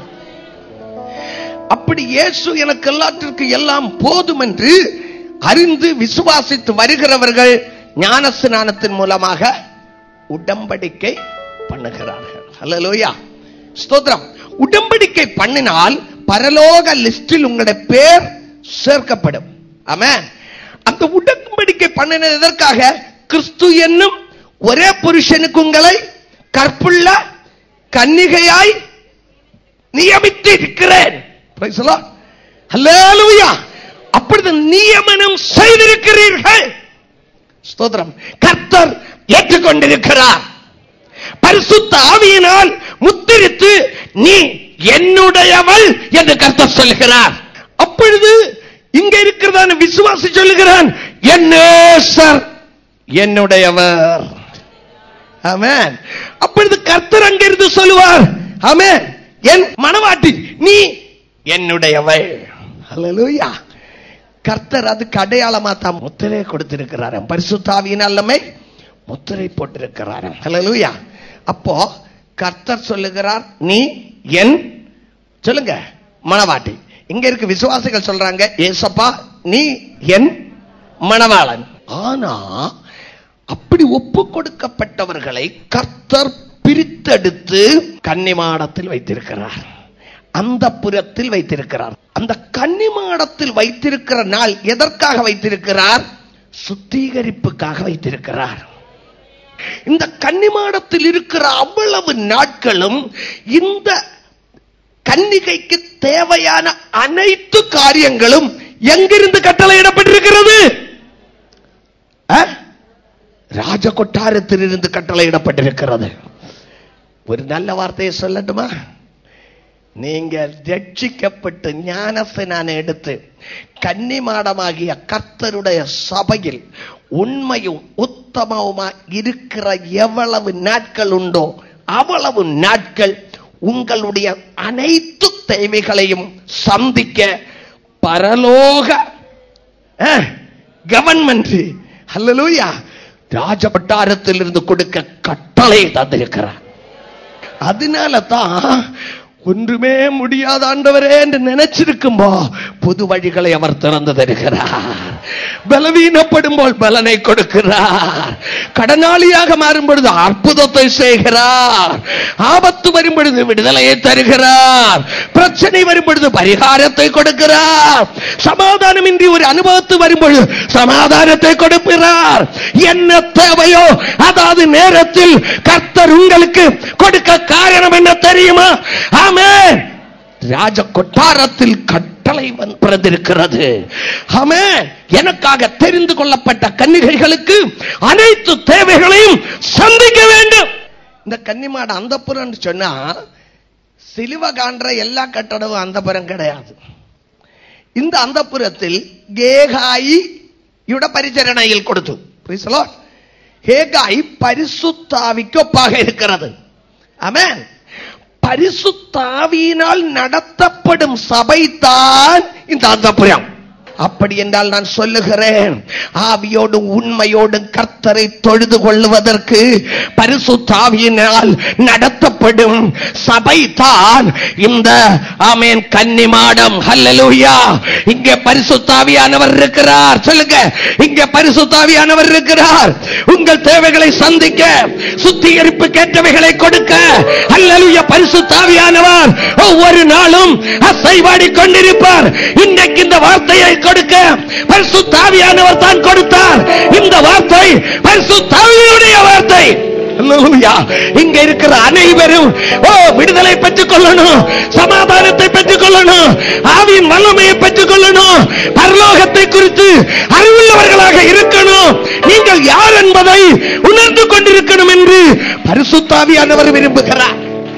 அப்படி இயேசு எனக்கு எல்லாத்திற்கு எல்லாம் போதும் என்று அறிந்து விசுவாசித்து வருகிறவர்கள் ஞானஸ்நானத்தின் மூலமாக உடன்படிக்கை பண்ணுகிறார்கள். ஹல்லேலூயா. ஸ்தோத்திரம். உடன்படிக்கை பண்ணினால் பரலோக லிஸ்டில் உங்களுடைய பேர் சேர்க்கப்படும். ஆமென். அந்த உடன்படிக்கை பண்ணினது எதற்காக? கிறிஸ்து என்னும் ஒரே புருஷனுக்கு உங்களை கற்புள்ள கன்னிகையாய் நியமித்து இருக்கிறேன். Praise the lord. ஹல்லேலூயா. அப்படி நியமனம் செய்திருக்கிறீர்கள். ஸ்தோத்திரம். கர்த்தர் ஏற்றுக்கொண்டிருக்கிறார். பரிசுத்த ஆவியினால் முத்திரித்து நீ என்னுடையவள் என்று கர்த்தர் சொல்லுகிறார். அப்பொழுது இங்க இருக்கிறதான விசுவாசி சொல்லுகிறான், என் நேசர் என்னுடையவர். ஆமென். அப்பொழுது கர்த்தர் அங்கிருந்து சொல்லுவார், ஆமென், என் மணவாட்டி நீ என்னுடையவள். ஹல்லேலூயா. கர்த்தர் அதுக்கு அடையாளமா தான் முத்திரை கொடுத்திருக்கிறார். பரிசுத்த ஆவியினால் நம்மை முத்திரை போட்டிருக்கிறார். ஹல்லேலூயா. அப்போ கர்த்தர் சொல்லுகிறார், நீ என், சொல்லுங்க, மணவாட்டி. இங்க இருக்க விசுவாசிகள் சொல்றாங்க, ஏசப்பா நீ என் மணவாளன். ஆனா அப்படி ஒப்பு கொடுக்கப்பட்டவர்களை கர்த்தர் பிரித்தெடுத்து கன்னிமாடத்தில் வைத்திருக்கிறார், அந்தப்புரத்தில் வைத்திருக்கிறார். அந்த கன்னிமாடத்தில் வைத்திருக்கிற நாள் எதற்காக வைத்திருக்கிறார்? சுத்திகரிப்புக்காக வைத்திருக்கிறார். இந்த கன்னிமாடத்தில் இருக்கிற அவ்வளவு நாட்களும் இந்த கன்னிகைக்கு தேவையான அனைத்து காரியங்களும் எங்கிருந்து கட்டளையிடப்பட்டிருக்கிறது? ராஜ கொட்டாரத்திலிருந்து கட்டளையிடப்பட்டிருக்கிறது. ஒரு நல்ல வார்த்தையை சொல்லட்டுமா? நீங்க ரட்சிக்கப்பட்டு ஞானஸ்நானம் எடுத்து கன்னிமாடமாகிய கர்த்தருடைய சபையில் உண்மையும் உத்தமவுமா இருக்கிற எவ்வளவு நாட்கள் உண்டோ அவ்வளவு நாட்கள் உங்களுடைய அனைத்து தேவைகளையும் சந்திக்க பரலோக கவர்மெண்ட், ஹல்லேலூயா, ராஜ வட்டாரத்தில் இருந்து கொடுக்க கட்டளை தந்திருக்கிறார். அதனால தான் ஒன்றுமே முடியாத ஆண்டவரே என்று நினைச்சிருக்கும்போ புது வழிகளை அவர் திறந்து தருகிறார். பலவீனப்படும் போல் பலனை கொடுக்கிறார். கடனாளியாக மாறும் பொழுது அற்புதத்தை செய்கிறார். ஆபத்து வரும் பொழுது விடுதலையை தருகிறார். பிரச்சனை வரும் பொழுது பரிகாரத்தை கொடுக்கிறார். சமாதானமின்றி ஒரு அனுபவத்து வரும் பொழுது சமாதானத்தை கொடுக்கிறார். என்ன தேவையோ அதாவது நேரத்தில் கர்த்தர் உங்களுக்கு கொடுக்க காரணம் என்ன தெரியுமா? ஆமென். ராஜ கொட்டாரத்தில் கட்டளை பிறந்திருக்கிறது. ஆமென். எனக்காக தெரிந்து கொள்ளப்பட்ட கன்னிகைகளுக்கு அனைத்து தேவைகளையும் சந்திக்க வேண்டும். இந்த கன்னிமாட அந்தப்புறம் சொன்னா சிலுவை காண்ற எல்லா கட்டடமும் அந்தப்புறம் கிடையாது. இந்த அந்தப்புறத்தில் கேகாயியுடைய பரிசரணையில் கொடுத்து, கேகாய் பரிசுத்தாவிக்கு ஒப்பாக இருக்கிறது. ஆமென். பரிசுத்தாவியினால் நடத்தப்படும் சபைதான் இந்த அந்தப்புரம். அப்படி என்றால் நான் சொல்லுகிறேன், ஆவியோடும் உண்மையோடும் கர்த்தரை தொழுது கொள்வதற்கு பரிசுத்தாவியினால் நடத்தப்படும் சபைதான் இந்த ஆமென் கன்னிமாடம். ஹல்லேலூயா. இங்கே பரிசுத்தாவியானவர் இருக்கிறார். சொல்லுங்க, இங்கே பரிசுத்தாவியானவர் இருக்கிறார். உங்கள் தேவைகளை சந்திக்க, சுத்திகரிப்பு கேட்டவைகளை கொடுக்க, ஹல்லேலூயா, பரிசுத்தாவியானவர் ஒவ்வொரு நாளும் அசைவாடி கொண்டிருப்பார். இன்றைக்கு இந்த வார்த்தையை கொடுக்க பரிசுத்தாவியானவர் தான் கொடுத்தார். இந்த வார்த்தை பரிசுத்தாவியுடைய வார்த்தை. இங்க இருக்கிற அனைவரும் விடுதலை பெற்றுக் கொள்ளணும், சமாதானத்தை பெற்றுக் கொள்ளணும், ஆவியின் வல்லமையை பெற்றுக் கொள்ளணும், பரலோகத்தை குறித்து அறிவுள்ளவர்களாக இருக்கணும், நீங்கள் யார் என்பதை உணர்ந்து கொண்டிருக்கணும் என்று பரிசுத்தாவியானவர் விரும்புகிறார்.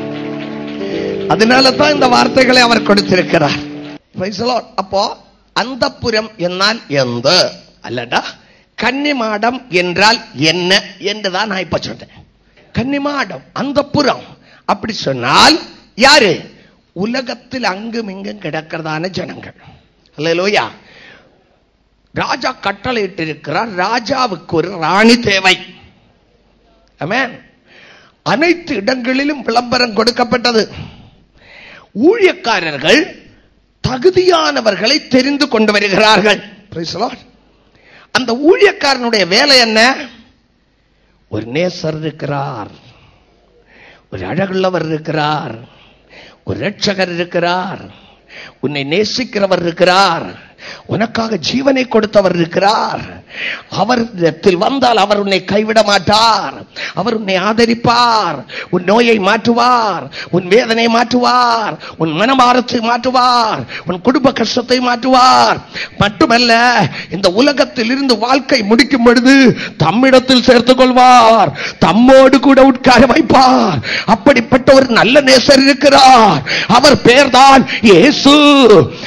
அதனால தான் இந்த வார்த்தைகளை அவர் கொடுத்திருக்கிறார். அப்போ அந்தப்புரம் என்னால் எந்த அல்லடா, கன்னிமாடம் என்றால் என்ன என்றுதான் நான் இப்ப சொன்னேன். கன்னிமாடம், அந்தப்புரம் அப்படி சொன்னால் யாரு? உலகத்தில் அங்கும் இங்கும் கிடக்கிறதான ஜனங்கள். அல்லேலூயா. ராஜா கட்டளையிட்டு இருக்கிறார். ராஜாவுக்கு ஒரு ராணி தேவை. ஆமென். அனைத்து இடங்களிலும் விளம்பரம் கொடுக்கப்பட்டது. ஊழியக்காரர்கள் தகுதியானவர்களை தெரிந்து கொண்டு வருகிறார்கள். அந்த ஊழியக்காரனுடைய வேலை என்ன? ஒரு நேசர் இருக்கிறார், ஒரு அழகுள்ளவர் இருக்கிறார், ஒரு இரட்சகர் இருக்கிறார், உன்னை நேசிக்கிறவர் இருக்கிறார், உனக்காக ஜீவனை கொடுத்தவர் இருக்கிறார். அவரிடத்தில் வந்தால் அவர் உன்னை கைவிட மாட்டார். அவர் உன்னை ஆதரிப்பார், உன் நோயை மாற்றுவார், உன் வேதனை மாற்றுவார், உன் மனபாரத்தை மாற்றுவார், உன் குடும்ப கஷ்டத்தை மாற்றுவார். மட்டுமல்ல, இந்த உலகத்தில் இருந்து வாழ்க்கை முடிக்கும் பொழுது தம்மிடத்தில் சேர்த்துக் கொள்வார், தம்மோடு கூட உட்கார வைப்பார். அப்படிப்பட்ட ஒரு நல்ல நேசர் இருக்கிறார். அவர் பெயர்தான் இயேசு.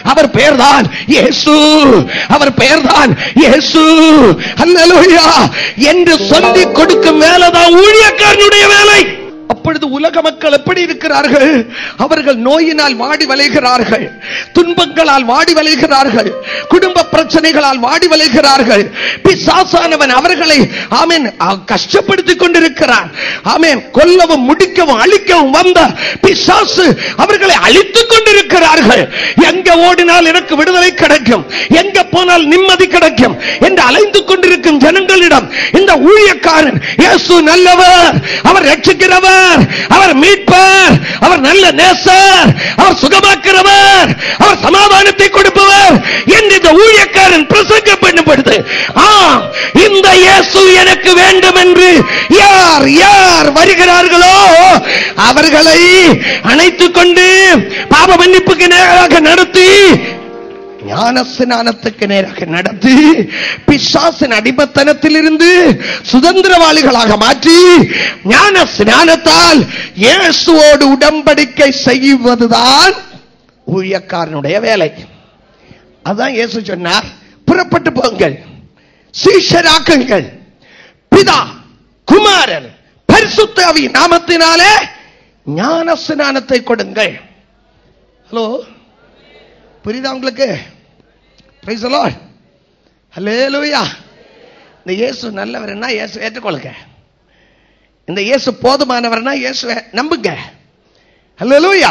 அவர் பெயர்தான் இயேசு, அவர் பெயர்தான் இயேசு. அல்லேலூயா என்று சொல்லிக் கொடுக்கும் வேலைதான் ஊழியக்காரனுடைய வேலை. அப்பொழுது உலக மக்கள் எப்படி இருக்கிறார்கள்? அவர்கள் நோயினால் வாடி வளைகிறார்கள், துன்பங்களால் வாடி வளைகிறார்கள், குடும்ப பிரச்சனைகளால் வாடி வளைகிறார்கள். பிசாசானவன் அவர்களை ஆமென் கஷ்டப்படுத்திக் கொண்டிருக்கிறான். ஆமென் கொல்லவும் முடிக்கவும் அழிக்கவும் வந்த பிசாசு அவர்களை அழித்துக் கொண்டிருக்கிறார்கள். எங்க ஓடினால் எனக்கு விடுதலை கிடைக்கும், எங்க போனால் நிம்மதி கிடைக்கும் என்று அலைந்து கொண்டிருக்கும் ஜனங்களிடம் இந்த ஊழியக்காரன் இயேசு நல்லவர், அவர் ரட்சிக்கிறவர், அவர் மீட்பர், அவர் நல்ல நேசர், அவர் சுகமாக்கிறவர், அவர் சமாதானத்தை கொடுப்பவர் என்று இந்த ஊழியக்காரன் பிரசங்கம் பண்ணப்படுது. இந்த இயேசு எனக்கு வேண்டும் என்று யார் யார் வருகிறார்களோ அவர்களை அணைத்துக் கொண்டு பாவ மன்னிப்புக்கு நேராக நடத்தி, ஞான ஸ்நானத்துக்கு நேராக நடத்தி, பிசாசின் அடிமைத்தனத்தில் இருந்து சுதந்திரவாளிகளாக மாற்றி ஞான ஸ்நானத்தால் இயேசுவோடு உடன்படிக்கை செய்வதுதான் ஊழியக்காரனுடைய வேலை. அதான் இயேசு சொன்னார், புறப்பட்டு போங்கள், சீஷராக்குங்கள், பிதா குமாரன் பரிசுத்த ஆவியின் நாமத்தினாலே ஞான ஸ்நானத்தை கொடுங்கள். ஹலோ, புரியுதா உங்களுக்கு? Praise the lord, hallelujah. இந்த இயேசு நல்லவர்னா இயேசு ஏற்றுக்கொள்ளுங்க, இந்த இயேசு போதுமானவர்னா இயேசுவை நம்புங்க. ஹல்லேலூயா,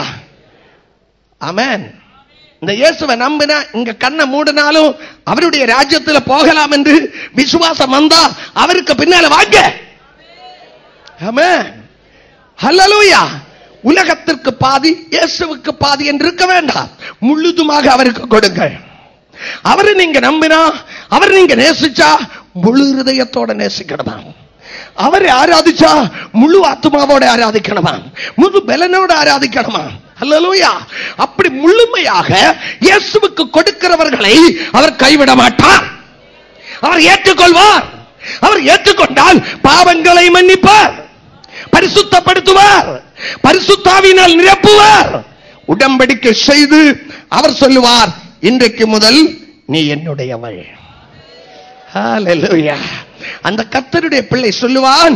ஆமென். இந்த இயேசுவை நம்பினா இங்க கண்ணை மூடினாலும் அவருடைய ராஜ்யத்தில் போகலாம் என்று விசுவாசம் வந்தா அவருக்கு பின்னால வாங்க. ஆமென், ஹல்லேலூயா. உலகத்திற்கு பாதி இயேசுவுக்கு பாதி என்று இருக்க வேண்டாம், முழுதுமாக அவருக்கு கொடுங்கள். அவரை நீங்க நம்பினா, அவரை நீங்க நேசிச்சா முழு இதயத்தோட நேசிக்கணுமா, அவரை ஆராதிச்சா முழு ஆத்மாவோட ஆராதிக்கணுமா, முழு பலனோட ஆராதிக்கணுமா. அல்லேலூயா. அப்படி முழுமையாக இயேசுவுக்கு கொடுக்கிறவர்களை அவர் கைவிட மாட்டார், அவர் ஏற்றுக்கொள்வார். அவர் ஏற்றுக்கொண்டால் பாவங்களை மன்னிப்பார், பரிசுத்தப்படுத்துவார், பரிசுத்தாவினால் நிரப்புவார், உடன்படிக்கை செய்து அவர் சொல்லுவார், இன்றைக்கு முதல் நீ என்னுடையவள். ஹல்லேலூயா. அந்த கர்த்தருடைய பிள்ளை சொல்லுவான்,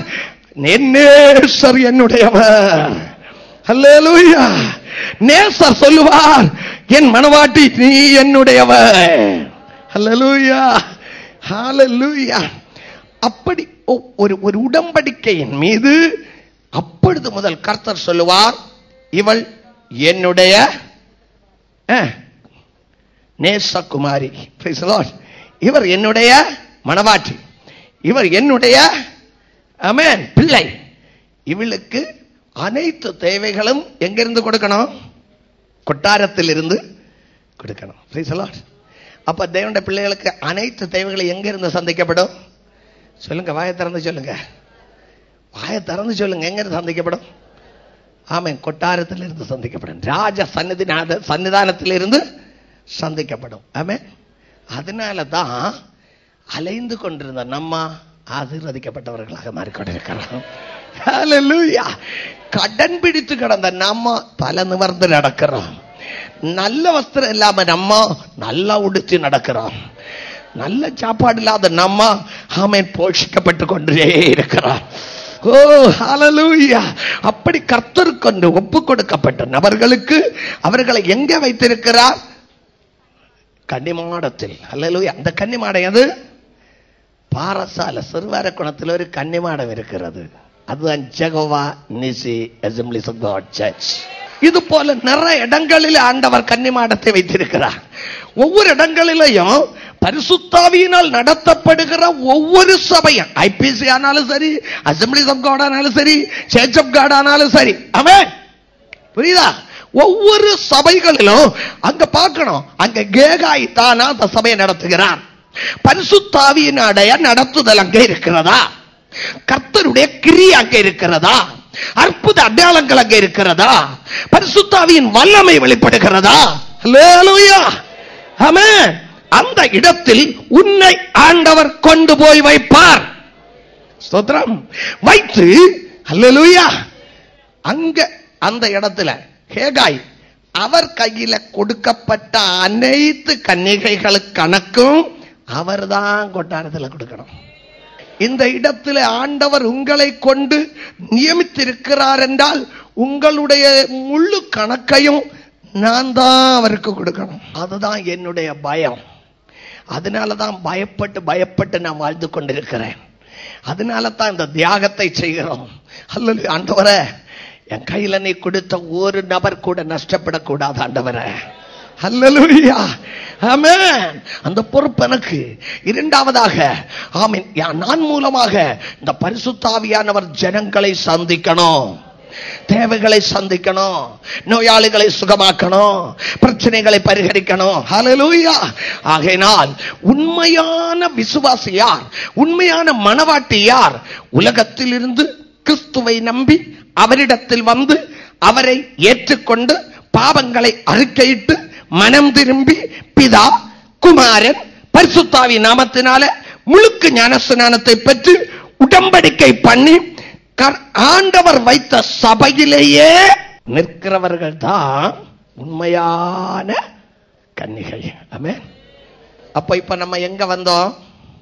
நேசர் என்னுடையவர். ஹல்லேலூயா. நேசர் சொல்லுவார், என் மனவாட்டி நீ என்னுடையவர். ஹல்லேலூயா, ஹல்லேலூயா. அப்படி ஒரு பின்படிக்கையின் மீது அப்பொழுது முதல் கர்த்தர் சொல்லுவார், இவள் என்னுடைய நேசகுமாரி, இவர் என்னுடைய மணவாட்டி, இவர் என்னுடைய ஆமென் பிள்ளை. இவளுக்கு அனைத்து தேவைகளும் எங்கிருந்து கொடுக்கணும்? கொட்டாரத்தில் இருந்து கொடுக்கணும். அப்ப தேவனுடைய பிள்ளைகளுக்கு அனைத்து தேவைகளும் எங்கிருந்து சந்திக்கப்படும்? சொல்லுங்க, வாயை திறந்து சொல்லுங்க, வாயை திறந்து சொல்லுங்க, எங்கிருந்து சந்திக்கப்படும்? ஆமென், கொட்டாரத்தில் இருந்து சந்திக்கப்படும், ராஜ சன்னிதானத்தில் இருந்து சந்திக்கப்படும். ஆமென். அதனால தான் அலைந்து கொண்டிருந்த நம்ம ஆசீர்வதிக்கப்பட்டவர்களாக மாறிக்கொண்டிருக்கிறோம். ஹல்லேலூயா. கடன் பிடித்து கிடந்த நம்ம தலை நிமிர்ந்து நடக்கிறோம். நல்ல வஸ்திரம் இல்லாம நம்ம நல்லா உடுத்தி நடக்கிறோம். நல்ல சாப்பாடு இல்லாத நம்ம ஆமென் போஷிக்கப்பட்டு கொண்டே இருக்கிறோம். ஓ ஹல்லேலூயா. அப்படி கர்த்தருக்கு ஒப்பு கொடுக்கப்பட்ட நபர்களுக்கு அவர்களை எங்க வைத்திருக்கிறார்? கன்னிமாடத்தில். ஹல்லேலூயா. அந்த கன்னிமாடம் எது? பாரசால சிறுவாரக்குணத்தில் ஒரு கன்னிமாடம் இருக்கிறது. அதுதான் Jehovah Nissi Assemblies of God Church. இது போல நிறைய இடங்களில் ஆண்டவர் கன்னிமாடத்தை வைத்திருக்கிறார். ஒவ்வொரு இடங்களிலையும் பரிசுத்தாவியினால் நடத்தப்படுகிற ஒவ்வொரு சபையும், ஐபிசி ஆனாலும் சரி, அசெம்பிளிஸ் ஆஃப் காட் ஆனாலும் சரி, சர்ச் ஆஃப் காட் ஆனாலும் சரி, ஆமென், புரியுதா? ஒவ்வொரு சபைகளிலும் அங்க பார்க்கணும், அங்க கேகாய் தானா அந்த சபையை நடத்துகிறார். பரிசுத்தாவியினுடைய நடத்துதல் அங்கே இருக்கிறதா? கர்த்தருடைய கிரியை அங்கே இருக்கிறதா? அற்புத அடையாளங்கள் அங்கே இருக்கிறதா? பரிசுத்தாவியின் வல்லமை வெளிப்படுகிறதா? ஹல்லேலூயா. ஆமென். அந்த இடத்தில் உன்னை ஆண்டவர் கொண்டு போய் வைப்பார். ஸ்தோத்திரம். வைத்து ஹல்லேலூயா அங்க அந்த இடத்துல ஹேகாய் அவர் கையில கொடுக்கப்பட்ட அனைத்து கன்னிகைகளுக்கு கணக்கும் அவர்தான் கொட்டாரத்தில் கொடுக்கணும். இந்த இடத்துல ஆண்டவர் உங்களை கொண்டு நியமித்திருக்கிறார் என்றால் உங்களுடைய முழு கணக்கையும் நான் தான் அவருக்கு கொடுக்கணும். அதுதான் என்னுடைய பயம். அதனாலதான் பயப்பட்டு நான் வாழ்ந்து கொண்டிருக்கிறேன். அதனால தான் இந்த தியாகத்தை செய்கிறோம். அல்லேலூயா. ஆண்டவரே, என் கையில நீ கொடுத்த ஒரு நபர் கூட நஷ்டப்படக்கூடாது ஆண்டவரே. அல்லேலூயா. ஆமென். அந்த பொறுப்பு எனக்கு. இரண்டாவதாக, ஆமென், நான் மூலமாக இந்த பரிசுத்த ஆவியானவர் ஜனங்களை சந்திக்கணும், தேவைகளை சந்திக்கணும், நோயாளிகளை சுகமாக்கணும், பிரச்சனைகளை பரிகரிக்கணும். ஹல்லேலூயா. ஆகையினால் உண்மையான விசுவாசி யார், உண்மையான மனவாட்டி யார்? உலகத்தில் இருந்து கிறிஸ்துவை நம்பி அவரிடத்தில் வந்து அவரை ஏற்றுக்கொண்டு பாவங்களை அறிக்கையிட்டு மனம் திரும்பி பிதா, குமாரன், பரிசுத்த ஆவி நாமத்தினால முழுக்க ஞானஸ்நானத்தை பெற்று உடன்படிக்கை பண்ணி ஆண்டவர் வைத்த சபையிலேயே நிற்கிறவர்கள் தான் உண்மையான கன்னிகை. ஆமென். அப்ப இப்ப நம்ம எங்க வந்தோம்?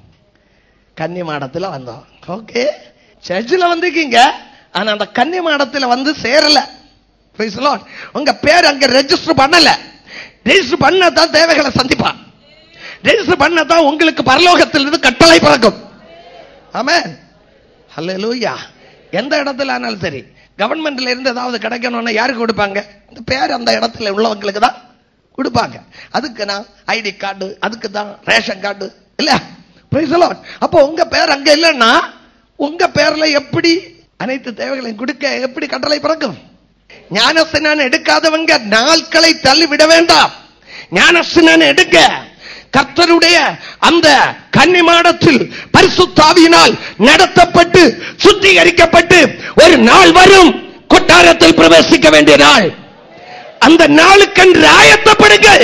கன்னி மாடத்துல வந்தோம். ஓகே, சர்ச்சில் வந்திருக்கீங்க, ஆனா அந்த கன்னி மாடத்துல வந்து சேரல. Praise the lord. உங்க பேர் அங்க ரெஜிஸ்டர் பண்ணல. ரெஜிஸ்டர் பண்ணதான் தேவைகளை சந்திப்பான். ரெஜிஸ்டர் பண்ணதான் உங்களுக்கு பரலோகத்திலிருந்து கட்டளை பிறக்கும். ஆமென். ஹல்லேலூயா. எந்த இடத்துல ஆனாலும் சரி, கவர்மெண்ட்ல இருந்து ஏதாவது கிடைக்கணும்னா யாருக்கு கொடுப்பாங்க? இந்த பேர் அந்த இடத்துல உள்ளவங்களுக்கு தான் கொடுப்பாங்க. அதுக்கு நான் ஐடி கார்டு, அதுக்கு தான் ரேஷன் கார்டு இல்ல. Praise the Lord. அப்போ உங்க பேர் அங்க இல்லைன்னா உங்க பேர்ல எப்படி அனைத்து தேவைகளையும் கொடுக்க எப்படி கட்டளை பிறக்கும்? ஞானஸ்நானம் எடுக்காதவங்க நாட்களை தள்ளிவிட வேண்டாம். ஞானஸ்நானம் எடுக்க கர்த்தருடைய அந்த கன்னி மாடத்தில் பரிசுத்த ஆவியினால் நடத்தப்பட்டு சுத்திகரிக்கப்பட்டு ஒரு நாள் வரும், கொட்டாரத்தில் பிரவேசிக்க வேண்டிய நாள். அந்த நாளுக்கென்று ஆயத்தப்படுங்கள்.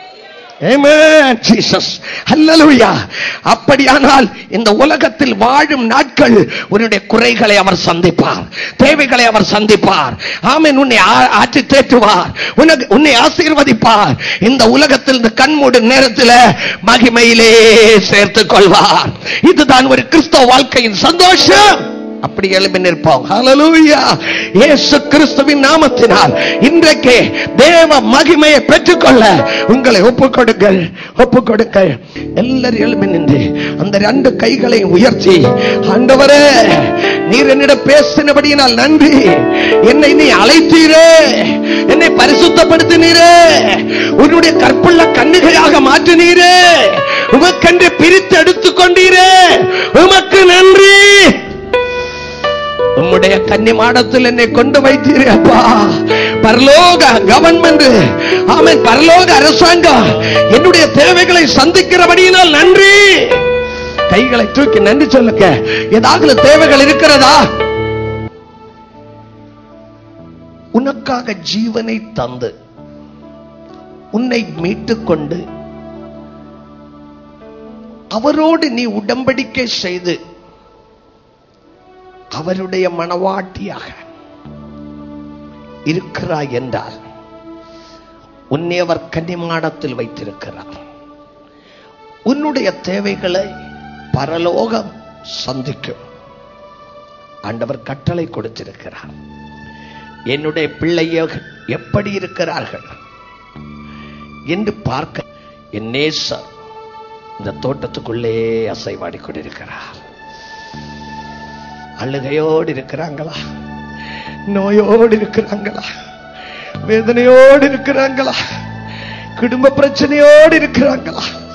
ஆமென். ஜீசஸ். ஹல்லேலூயா. அப்படியானால் இந்த உலகத்தில் வாழும் நாட்கள் உன்னுடைய குறைகளை அவர் சந்திப்பார், தேவைகளை அவர் சந்திப்பார். ஆமென். உன்னை ஆற்றி தேற்றுவார், உன்னை ஆசீர்வதிப்பார். இந்த உலகத்தில் இந்த கண்மூடும் நேரத்தில் மகிமையிலே சேர்த்துக் கொள்வார். இதுதான் ஒரு கிறிஸ்தவ வாழ்க்கையின் சந்தோஷம். அப்படி எழுப்பி நிற்போம். ஹல்லேலூயா. இயேசு கிறிஸ்துவின் நாமத்தினால் இன்றைக்கு தேவ மகிமையை பெற்றுக்கொள்ள உங்களை ஒப்புக்கொடுங்கள். எல்லாரும் எழுப்பி நின்று அந்த ரெண்டு கைகளை உயர்த்தி, ஆண்டவரே, நீர் என்னிடம் பேசினபடியினால் நன்றி. என்னை நீ அழைத்தீரே, என்னை பரிசுத்தப்படுத்தினீரே, உன்னுடைய கற்புள்ள கன்னிகையாக மாற்றினீரே, உமக்கென்று பிரித்து எடுத்துக் கொண்டீரே, உமக்கு நன்றி. உம்முடைய கன்னி மாடத்தில் என்னை கொண்டு வைத்தீரே அப்பா. பரலோக கவர்மெண்ட், ஆமென், பரலோக அரசாங்கம் என்னுடைய தேவைகளை சந்திக்கிறபடியினால் நன்றி. கைகளை தூக்கி நன்றி சொல்லுங்க. ஏதாவது தேவைகள் இருக்கிறதா? உனக்காக ஜீவனை தந்து உன்னை மீட்டுக் கொண்டு அவரோடு நீ உடன்படிக்கை செய்து அவருடைய மனவாட்டியாக இருக்கிறாய் என்றால் உன்னை அவர் கன்னிமாடத்தில் வைத்திருக்கிறார். உன்னுடைய தேவைகளை பரலோகம் சந்திக்கும். ஆண்டவர் கட்டளை கொடுத்திருக்கிறார். என்னுடைய பிள்ளைகள் எப்படி இருக்கிறார்கள் என்று பார்க்க என் நேசர் இந்த தோட்டத்துக்குள்ளே அசைவாடி கொண்டிருக்கிறார். அழுகையோடு இருக்கிறாங்களா? நோயோடு இருக்கிறாங்களா? வேதனையோடு இருக்கிறாங்களா? குடும்ப பிரச்சனையோடு இருக்கிறாங்களா?